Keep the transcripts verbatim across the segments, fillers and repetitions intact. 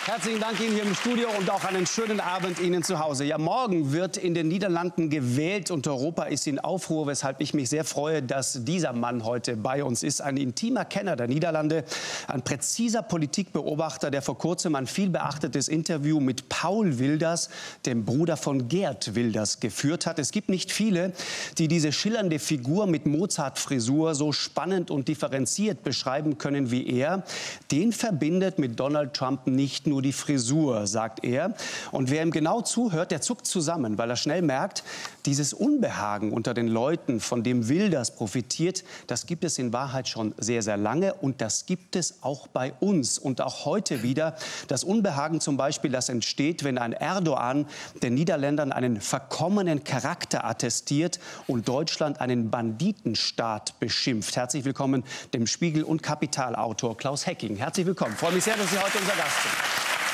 Herzlichen Dank Ihnen hier im Studio und auch einen schönen Abend Ihnen zu Hause. Ja, morgen wird in den Niederlanden gewählt und Europa ist in Aufruhr, weshalb ich mich sehr freue, dass dieser Mann heute bei uns ist. Ein intimer Kenner der Niederlande, ein präziser Politikbeobachter, der vor kurzem ein viel beachtetes Interview mit Paul Wilders, dem Bruder von Geert Wilders, geführt hat. Es gibt nicht viele, die diese schillernde Figur mit Mozart-Frisur so spannend und differenziert beschreiben können wie er. Den verbindet mit Donald Trump nicht nur nur die Frisur, sagt er. Und wer ihm genau zuhört, der zuckt zusammen, weil er schnell merkt, dieses Unbehagen unter den Leuten, von dem Wilders profitiert, das gibt es in Wahrheit schon sehr, sehr lange. Und das gibt es auch bei uns. Und auch heute wieder das Unbehagen zum Beispiel, das entsteht, wenn ein Erdogan den Niederländern einen verkommenen Charakter attestiert und Deutschland einen Banditenstaat beschimpft. Herzlich willkommen dem Spiegel- und Kapitalautor Klaus Hecking. Herzlich willkommen. Ich freue mich sehr, dass Sie heute unser Gast sind.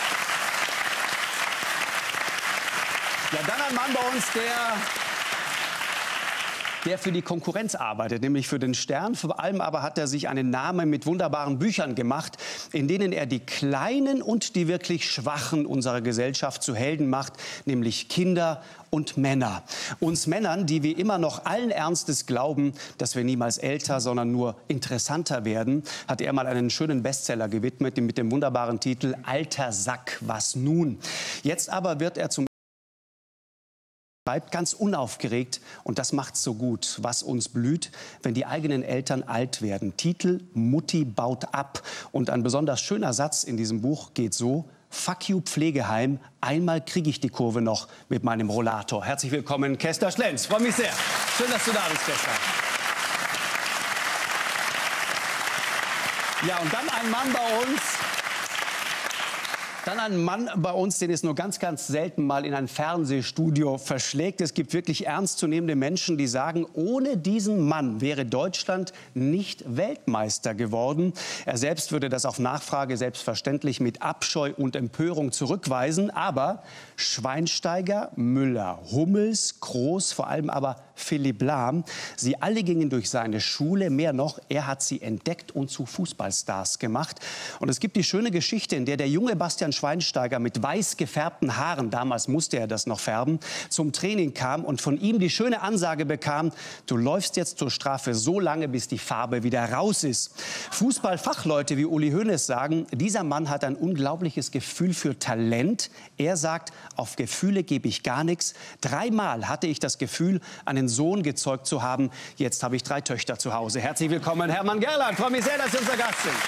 Ja, dann ein Mann bei uns, der, der für die Konkurrenz arbeitet, nämlich für den Stern. Vor allem aber hat er sich einen Namen mit wunderbaren Büchern gemacht, in denen er die Kleinen und die wirklich Schwachen unserer Gesellschaft zu Helden macht, nämlich Kinder und Männer. Uns Männern, die wie immer noch allen Ernstes glauben, dass wir niemals älter, sondern nur interessanter werden, hat er mal einen schönen Bestseller gewidmet mit dem wunderbaren Titel Alter Sack, was nun? Jetzt aber wird er zum bleibt ganz unaufgeregt und das macht's so gut. Was uns blüht, wenn die eigenen Eltern alt werden. Titel Mutti baut ab. Und ein besonders schöner Satz in diesem Buch geht so: Fuck you Pflegeheim, einmal kriege ich die Kurve noch mit meinem Rollator. Herzlich willkommen, Kester Schlenz. Freue mich sehr. Schön, dass du da bist, Kester. Ja, und dann ein Mann bei uns. Dann ein Mann bei uns, den es nur ganz, ganz selten mal in ein Fernsehstudio verschlägt. Es gibt wirklich ernstzunehmende Menschen, die sagen, ohne diesen Mann wäre Deutschland nicht Weltmeister geworden. Er selbst würde das auf Nachfrage selbstverständlich mit Abscheu und Empörung zurückweisen. Aber Schweinsteiger, Müller, Hummels, Kroos, vor allem aber Philipp Lahm, sie alle gingen durch seine Schule. Mehr noch, er hat sie entdeckt und zu Fußballstars gemacht. Und es gibt die schöne Geschichte, in der der junge Bastian Schweinsteiger mit weiß gefärbten Haaren, damals musste er das noch färben, zum Training kam und von ihm die schöne Ansage bekam: Du läufst jetzt zur Strafe so lange, bis die Farbe wieder raus ist. Fußballfachleute wie Uli Hoeneß sagen, dieser Mann hat ein unglaubliches Gefühl für Talent. Er sagt, auf Gefühle gebe ich gar nichts. Dreimal hatte ich das Gefühl, einen Sohn gezeugt zu haben. Jetzt habe ich drei Töchter zu Hause. Herzlich willkommen, Hermann Gerland. Ich freue mich sehr, dass Sie unser Gast sind.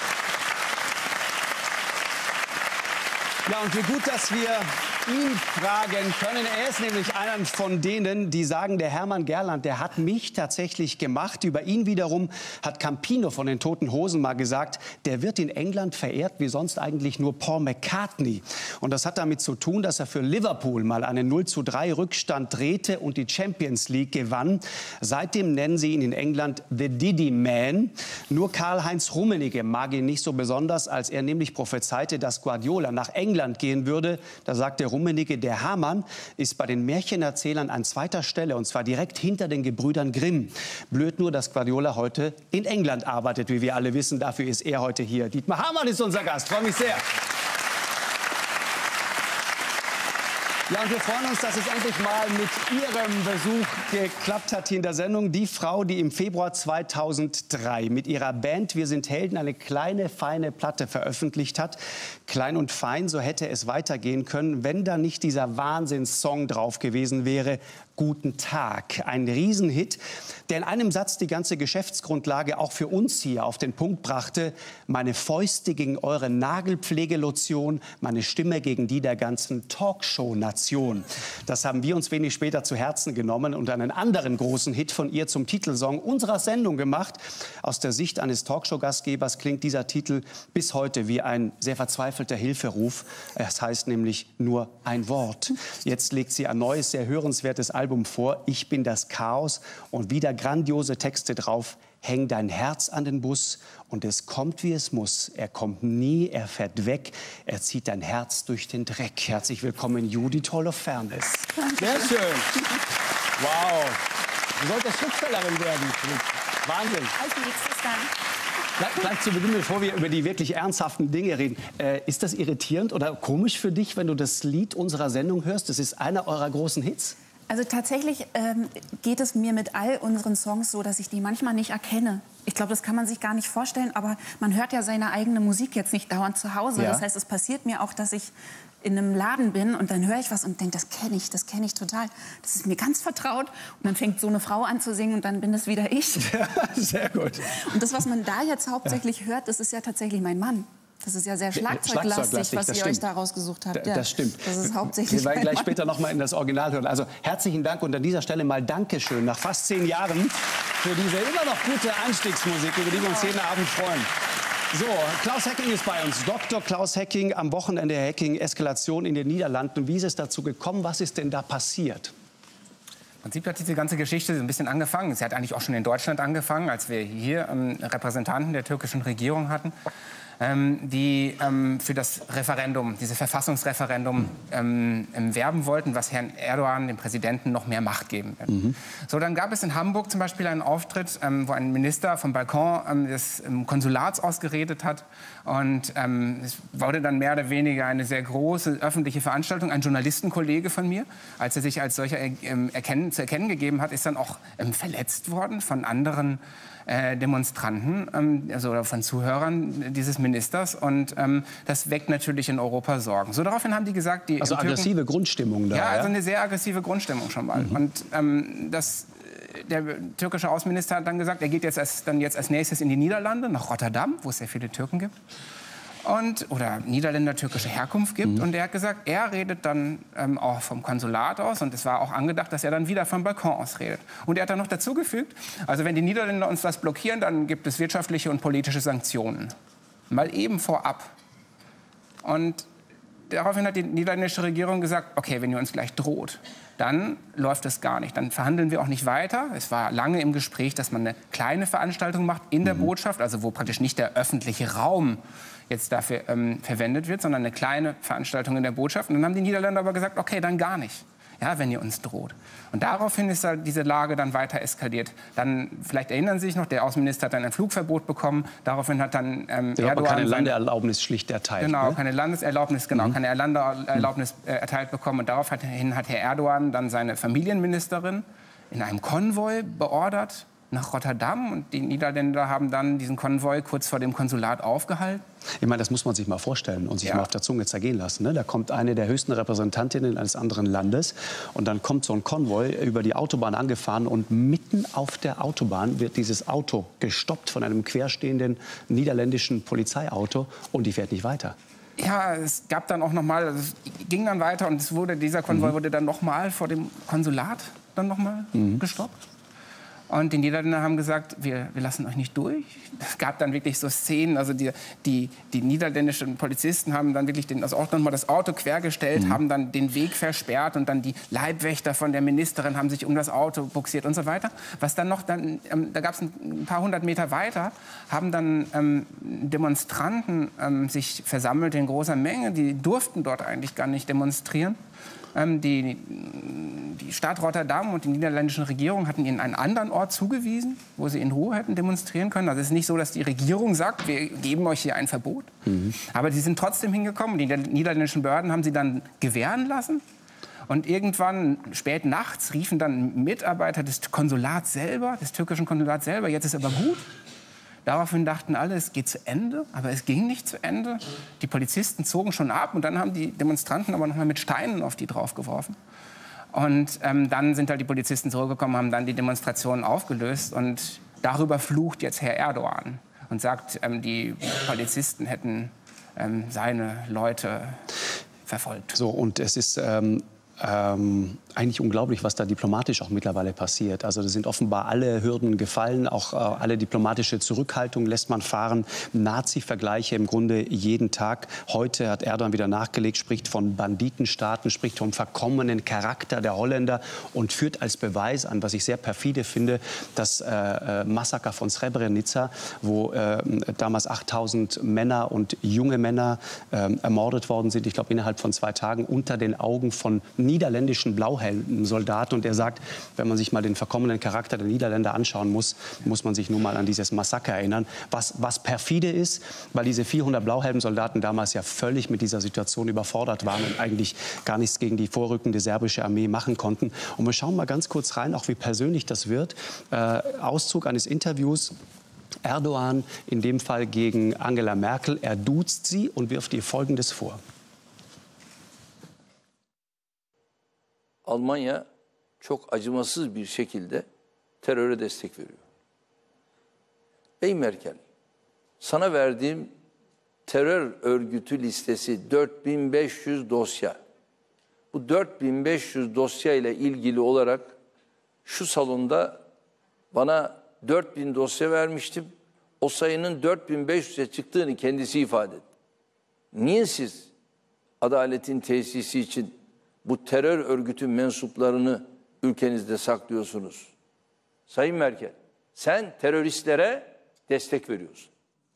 Ja, und wie gut, dass wir ihn fragen können. Er ist nämlich einer von denen, die sagen, der Hermann Gerland, der hat mich tatsächlich gemacht. Über ihn wiederum hat Campino von den Toten Hosen mal gesagt, der wird in England verehrt wie sonst eigentlich nur Paul McCartney. Und das hat damit zu tun, dass er für Liverpool mal einen null zu drei Rückstand drehte und die Champions League gewann. Seitdem nennen sie ihn in England The Diddy Man. Nur Karl-Heinz Rummenigge mag ihn nicht so besonders, als er nämlich prophezeite, dass Guardiola nach England gehen würde. Da sagt der Rummenigge, der Hermann ist bei den Märchenerzählern an zweiter Stelle, und zwar direkt hinter den Gebrüdern Grimm. Blöd nur, dass Guardiola heute in England arbeitet, wie wir alle wissen. Dafür ist er heute hier. Dietmar Hamann ist unser Gast. Freue mich sehr. Ja, und wir freuen uns, dass es endlich mal mit Ihrem Besuch geklappt hat hier in der Sendung. Die Frau, die im Februar zweitausenddrei mit ihrer Band Wir sind Helden eine kleine, feine Platte veröffentlicht hat. Klein und fein, so hätte es weitergehen können, wenn da nicht dieser Wahnsinnssong drauf gewesen wäre. Guten Tag. Ein Riesenhit, der in einem Satz die ganze Geschäftsgrundlage auch für uns hier auf den Punkt brachte. Meine Fäuste gegen eure Nagelpflegelotion, meine Stimme gegen die der ganzen Talkshow-Nation. Das haben wir uns wenig später zu Herzen genommen und einen anderen großen Hit von ihr zum Titelsong unserer Sendung gemacht. Aus der Sicht eines Talkshow-Gastgebers klingt dieser Titel bis heute wie ein sehr verzweifelter Hilferuf. Es heißt nämlich nur ein Wort. Jetzt legt sie ein neues, sehr hörenswertes Album vor, Ich bin das Chaos, und wieder grandiose Texte drauf. Häng dein Herz an den Bus und es kommt, wie es muss. Er kommt nie, er fährt weg, er zieht dein Herz durch den Dreck. Herzlich willkommen, Judith Holofernes. Sehr schön. Wow. Du solltest Schriftstellerin werden. Wahnsinn. Als nächstes dann. Gleich, gleich zu Beginn, bevor wir über die wirklich ernsthaften Dinge reden. Äh, ist das irritierend oder komisch für dich, wenn du das Lied unserer Sendung hörst? Das ist einer eurer großen Hits. Also tatsächlich ähm, geht es mir mit all unseren Songs so, dass ich die manchmal nicht erkenne. Ich glaube, das kann man sich gar nicht vorstellen, aber man hört ja seine eigene Musik jetzt nicht dauernd zu Hause. Ja. Das heißt, es passiert mir auch, dass ich in einem Laden bin und dann höre ich was und denke, das kenne ich, das kenne ich total. Das ist mir ganz vertraut. Und dann fängt so eine Frau an zu singen und dann bin das wieder ich. Ja, sehr gut. Und das, was man da jetzt hauptsächlich ja. hört, das ist ja tatsächlich mein Mann. Das ist ja sehr schlagzeuglastig, Schlagzeuglastig was ihr stimmt. euch da rausgesucht habt. Da, ja, das stimmt. Das ist hauptsächlich. Wir werden gleich später noch mal in das Original hören. Also herzlichen Dank und an dieser Stelle mal Dankeschön nach fast zehn Jahren für diese immer noch gute Einstiegsmusik, über die wir uns jeden Abend freuen. So, Klaus Hecking ist bei uns. Doktor Klaus Hecking, am Wochenende Hecking, Eskalation in den Niederlanden. Wie ist es dazu gekommen? Was ist denn da passiert? Im Prinzip hat diese ganze Geschichte so ein bisschen angefangen. Sie hat eigentlich auch schon in Deutschland angefangen, als wir hier ähm, Repräsentanten der türkischen Regierung hatten, ähm, die ähm, für das Referendum, dieses Verfassungsreferendum, ähm, ähm, werben wollten, was Herrn Erdogan, dem Präsidenten, noch mehr Macht geben wird. Mhm. So, dann gab es in Hamburg zum Beispiel einen Auftritt, ähm, wo ein Minister vom Balkon ähm, des ähm, Konsulats aus geredet hat. Und ähm, es wurde dann mehr oder weniger eine sehr große öffentliche Veranstaltung. Ein Journalistenkollege von mir, als er sich als solcher er, ähm, erkennen, zu erkennen gegeben hat, ist dann auch ähm, verletzt worden von anderen äh, Demonstranten, ähm, also von Zuhörern dieses Ministers. Und ähm, das weckt natürlich in Europa Sorgen. So, daraufhin haben die gesagt, die also aggressive Türken, Grundstimmung da. Ja, also ja? eine sehr aggressive Grundstimmung schon mal. Mhm. Und ähm, das der türkische Außenminister hat dann gesagt, er geht jetzt als, dann jetzt als nächstes in die Niederlande, nach Rotterdam, wo es sehr viele Türken gibt. Und, oder Niederländer türkische Herkunft gibt. Mhm. Und er hat gesagt, er redet dann ähm, auch vom Konsulat aus. Und es war auch angedacht, dass er dann wieder vom Balkon aus redet. Und er hat dann noch dazugefügt, also wenn die Niederländer uns das blockieren, dann gibt es wirtschaftliche und politische Sanktionen. Mal eben vorab. Und daraufhin hat die niederländische Regierung gesagt, okay, wenn ihr uns gleich droht, dann läuft es gar nicht. Dann verhandeln wir auch nicht weiter. Es war lange im Gespräch, dass man eine kleine Veranstaltung macht in der mhm. Botschaft, also wo praktisch nicht der öffentliche Raum jetzt dafür ähm, verwendet wird, sondern eine kleine Veranstaltung in der Botschaft. Und dann haben die Niederländer aber gesagt, okay, dann gar nicht, ja, wenn ihr uns droht. Und daraufhin ist halt diese Lage dann weiter eskaliert. Dann, vielleicht erinnern Sie sich noch, der Außenminister hat dann ein Flugverbot bekommen. Daraufhin hat dann ähm, ja, Erdogan keine Landeerlaubnis schlicht erteilt. Genau, ne? keine Landeserlaubnis, genau, mhm. keine Landeerlaubnis äh, erteilt bekommen. Und daraufhin hat Herr Erdogan dann seine Familienministerin in einem Konvoi beordert nach Rotterdam. Und die Niederländer haben dann diesen Konvoi kurz vor dem Konsulat aufgehalten. Ich meine, das muss man sich mal vorstellen und sich ja. mal auf der Zunge zergehen lassen. Ne? Da kommt eine der höchsten Repräsentantinnen eines anderen Landes und dann kommt so ein Konvoi über die Autobahn angefahren und mitten auf der Autobahn wird dieses Auto gestoppt von einem querstehenden niederländischen Polizeiauto und die fährt nicht weiter. Ja, es gab dann auch noch mal, also es ging dann weiter und es wurde, dieser Konvoi mhm. wurde dann noch mal vor dem Konsulat dann noch mal mhm. gestoppt. Und die Niederländer haben gesagt, wir, wir lassen euch nicht durch. Es gab dann wirklich so Szenen, also die, die, die niederländischen Polizisten haben dann wirklich den, also auch noch mal das Auto quergestellt, mhm. haben dann den Weg versperrt und dann die Leibwächter von der Ministerin haben sich um das Auto buxiert und so weiter. Was dann noch, dann, ähm, da gab es ein paar hundert Meter weiter, haben dann ähm, Demonstranten ähm, sich versammelt in großer Menge. Die durften dort eigentlich gar nicht demonstrieren. Die, die Stadt Rotterdam und die niederländische Regierung hatten ihnen einen anderen Ort zugewiesen, wo sie in Ruhe hätten demonstrieren können. Also es ist nicht so, dass die Regierung sagt, wir geben euch hier ein Verbot. Mhm. Aber sie sind trotzdem hingekommen. Die niederländischen Behörden haben sie dann gewähren lassen. Und irgendwann, spät nachts, riefen dann Mitarbeiter des Konsulats selber, des türkischen Konsulats selber, jetzt ist aber gut. Daraufhin dachten alle, es geht zu Ende, aber es ging nicht zu Ende. Die Polizisten zogen schon ab und dann haben die Demonstranten aber noch mal mit Steinen auf die draufgeworfen. Und ähm, dann sind halt die Polizisten zurückgekommen, haben dann die Demonstration aufgelöst und darüber flucht jetzt Herr Erdogan und sagt, ähm, die Polizisten hätten ähm, seine Leute verfolgt. So, und es ist ähm Ähm, eigentlich unglaublich, was da diplomatisch auch mittlerweile passiert. Also da sind offenbar alle Hürden gefallen, auch äh, alle diplomatische Zurückhaltung lässt man fahren. Nazi-Vergleiche im Grunde jeden Tag. Heute hat Erdogan wieder nachgelegt, spricht von Banditenstaaten, spricht vom verkommenen Charakter der Holländer und führt als Beweis an, was ich sehr perfide finde, das äh, Massaker von Srebrenica, wo äh, damals achttausend Männer und junge Männer äh, ermordet worden sind, ich glaube innerhalb von zwei Tagen unter den Augen von niederländischen Blauhelm-Soldaten. Und er sagt, wenn man sich mal den verkommenen Charakter der Niederländer anschauen muss, muss man sich nur mal an dieses Massaker erinnern. Was, was perfide ist, weil diese vierhundert Blauhelm-Soldaten damals ja völlig mit dieser Situation überfordert waren und eigentlich gar nichts gegen die vorrückende serbische Armee machen konnten. Und wir schauen mal ganz kurz rein, auch wie persönlich das wird. Äh, Auszug eines Interviews. Erdogan, in dem Fall gegen Angela Merkel. Er duzt sie und wirft ihr Folgendes vor. Almanya çok acımasız bir şekilde teröre destek veriyor. Ey Merkel, sana verdiğim terör örgütü listesi dört bin beş yüz dosya. Bu dört bin beş yüz dosya ile ilgili olarak şu salonda bana dört bin dosya vermiştim. O sayının dört bin beş yüze çıktığını kendisi ifade etti. Niye siz adaletin tesisi için bu terör örgütü mensuplarını ülkenizde saklıyorsunuz? Sayın Merkel, sen teröristlere destek veriyorsun.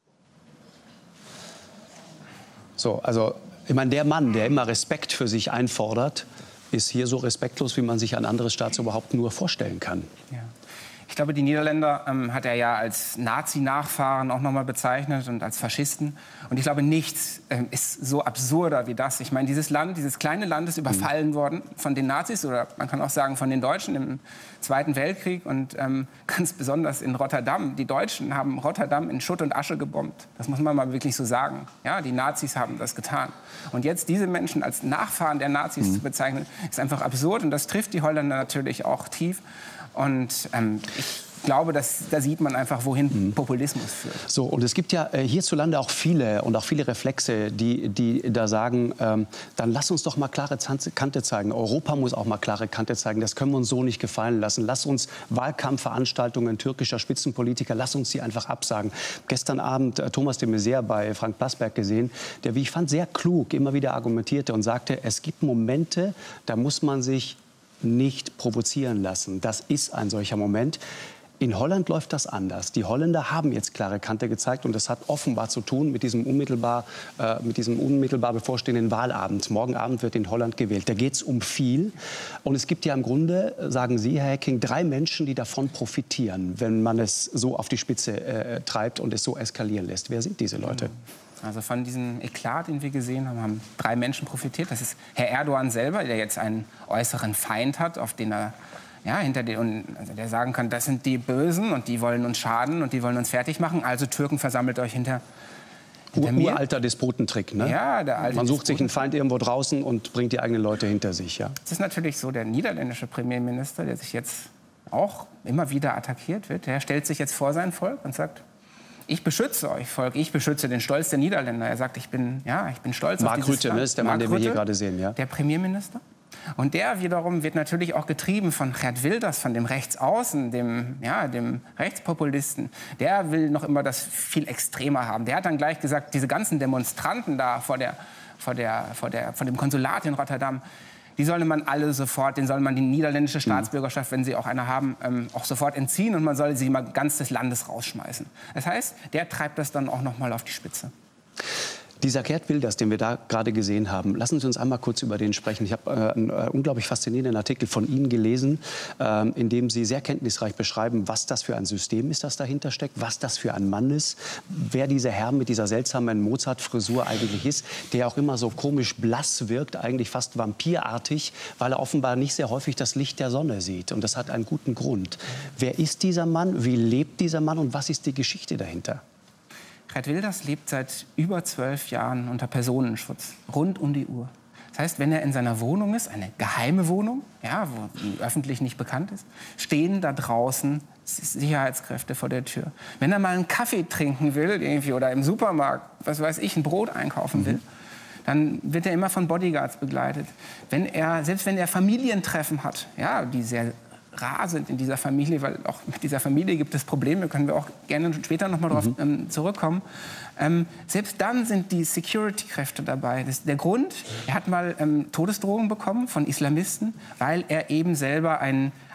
So, also ich meine, der Mann, der immer Respekt für sich einfordert, ist hier so respektlos, wie man sich ein anderes Staatsoberhaupt nur vorstellen kann. Ja. Ich glaube, die Niederländer ähm, hat er ja als Nazi-Nachfahren auch noch mal bezeichnet und als Faschisten. Und ich glaube, nichts ähm, ist so absurder wie das. Ich meine, dieses Land, dieses kleine Land ist überfallen mhm. worden von den Nazis oder man kann auch sagen von den Deutschen im Zweiten Weltkrieg. Und ähm, ganz besonders in Rotterdam. Die Deutschen haben Rotterdam in Schutt und Asche gebombt. Das muss man mal wirklich so sagen. Ja, die Nazis haben das getan. Und jetzt diese Menschen als Nachfahren der Nazis mhm. zu bezeichnen, ist einfach absurd. Und das trifft die Holländer natürlich auch tief. Und ähm, ich glaube, dass, da sieht man einfach, wohin mhm. Populismus führt. So, und es gibt ja äh, hierzulande auch viele und auch viele Reflexe, die, die da sagen, ähm, dann lass uns doch mal klare Kante zeigen. Europa muss auch mal klare Kante zeigen. Das können wir uns so nicht gefallen lassen. Lass uns Wahlkampfveranstaltungen türkischer Spitzenpolitiker, lass uns die einfach absagen. Gestern Abend äh, Thomas de Maizière bei Frank Plasberg gesehen, der, wie ich fand, sehr klug immer wieder argumentierte und sagte, es gibt Momente, da muss man sich nicht provozieren lassen. Das ist ein solcher Moment. In Holland läuft das anders. Die Holländer haben jetzt klare Kante gezeigt und das hat offenbar zu tun mit diesem unmittelbar, äh, mit diesem unmittelbar bevorstehenden Wahlabend. Morgen Abend wird in Holland gewählt. Da geht es um viel. Und es gibt ja im Grunde, sagen Sie, Herr Hecking, drei Menschen, die davon profitieren, wenn man es so auf die Spitze äh, treibt und es so eskalieren lässt. Wer sind diese Leute? Also von diesem Eklat, den wir gesehen haben, haben drei Menschen profitiert. Das ist Herr Erdogan selber, der jetzt einen äußeren Feind hat, auf den er ja, hinter den, also der sagen kann, das sind die Bösen und die wollen uns schaden und die wollen uns fertig machen. Also Türken, versammelt euch hinter, hinter mir. Uralter Despotentrick, ne? Ja, der alte Man sucht Despoten. sich einen Feind irgendwo draußen und bringt die eigenen Leute hinter sich, ja. Es ist natürlich so, der niederländische Premierminister, der sich jetzt auch immer wieder attackiert wird, der stellt sich jetzt vor sein Volk und sagt, ich beschütze euch, Volk, ich beschütze den Stolz der Niederländer. Er sagt, ich bin, ja, ich bin stolz Mark auf dieses Rutte, Land. ne, ist der Mann, den wir hier gerade sehen, ja. Der Premierminister. Und der wiederum wird natürlich auch getrieben von Geert Wilders, von dem Rechtsaußen, dem, ja, dem Rechtspopulisten. Der will noch immer das viel extremer haben. Der hat dann gleich gesagt, diese ganzen Demonstranten da vor, der, vor, der, vor, der, vor dem Konsulat in Rotterdam, die solle man alle sofort, denen soll man die niederländische Staatsbürgerschaft, wenn sie auch eine haben, ähm, auch sofort entziehen und man soll sie mal ganz des Landes rausschmeißen. Das heißt, der treibt das dann auch noch mal auf die Spitze. Dieser Geert Wilders, den wir da gerade gesehen haben, lassen Sie uns einmal kurz über den sprechen. Ich habe äh, einen äh, unglaublich faszinierenden Artikel von Ihnen gelesen, äh, in dem Sie sehr kenntnisreich beschreiben, was das für ein System ist, das dahinter steckt, was das für ein Mann ist, wer dieser Herr mit dieser seltsamen Mozart-Frisur eigentlich ist, der auch immer so komisch blass wirkt, eigentlich fast vampirartig, weil er offenbar nicht sehr häufig das Licht der Sonne sieht. Und das hat einen guten Grund. Wer ist dieser Mann? Wie lebt dieser Mann? Und was ist die Geschichte dahinter? Geert Wilders lebt seit über zwölf Jahren unter Personenschutz, rund um die Uhr. Das heißt, wenn er in seiner Wohnung ist, eine geheime Wohnung, ja, wo die öffentlich nicht bekannt ist, stehen da draußen Sicherheitskräfte vor der Tür. Wenn er mal einen Kaffee trinken will irgendwie, oder im Supermarkt, was weiß ich, ein Brot einkaufen will, dann wird er immer von Bodyguards begleitet. Wenn er, selbst wenn er Familientreffen hat, ja, die sehr rar sind in dieser Familie, weil auch mit dieser Familie gibt es Probleme, können wir auch gerne später noch mal drauf mhm. ähm, zurückkommen. Ähm, selbst dann sind die Security-Kräfte dabei. Das ist der Grund, er hat mal ähm, Todesdrohungen bekommen von Islamisten, weil er eben selber ein,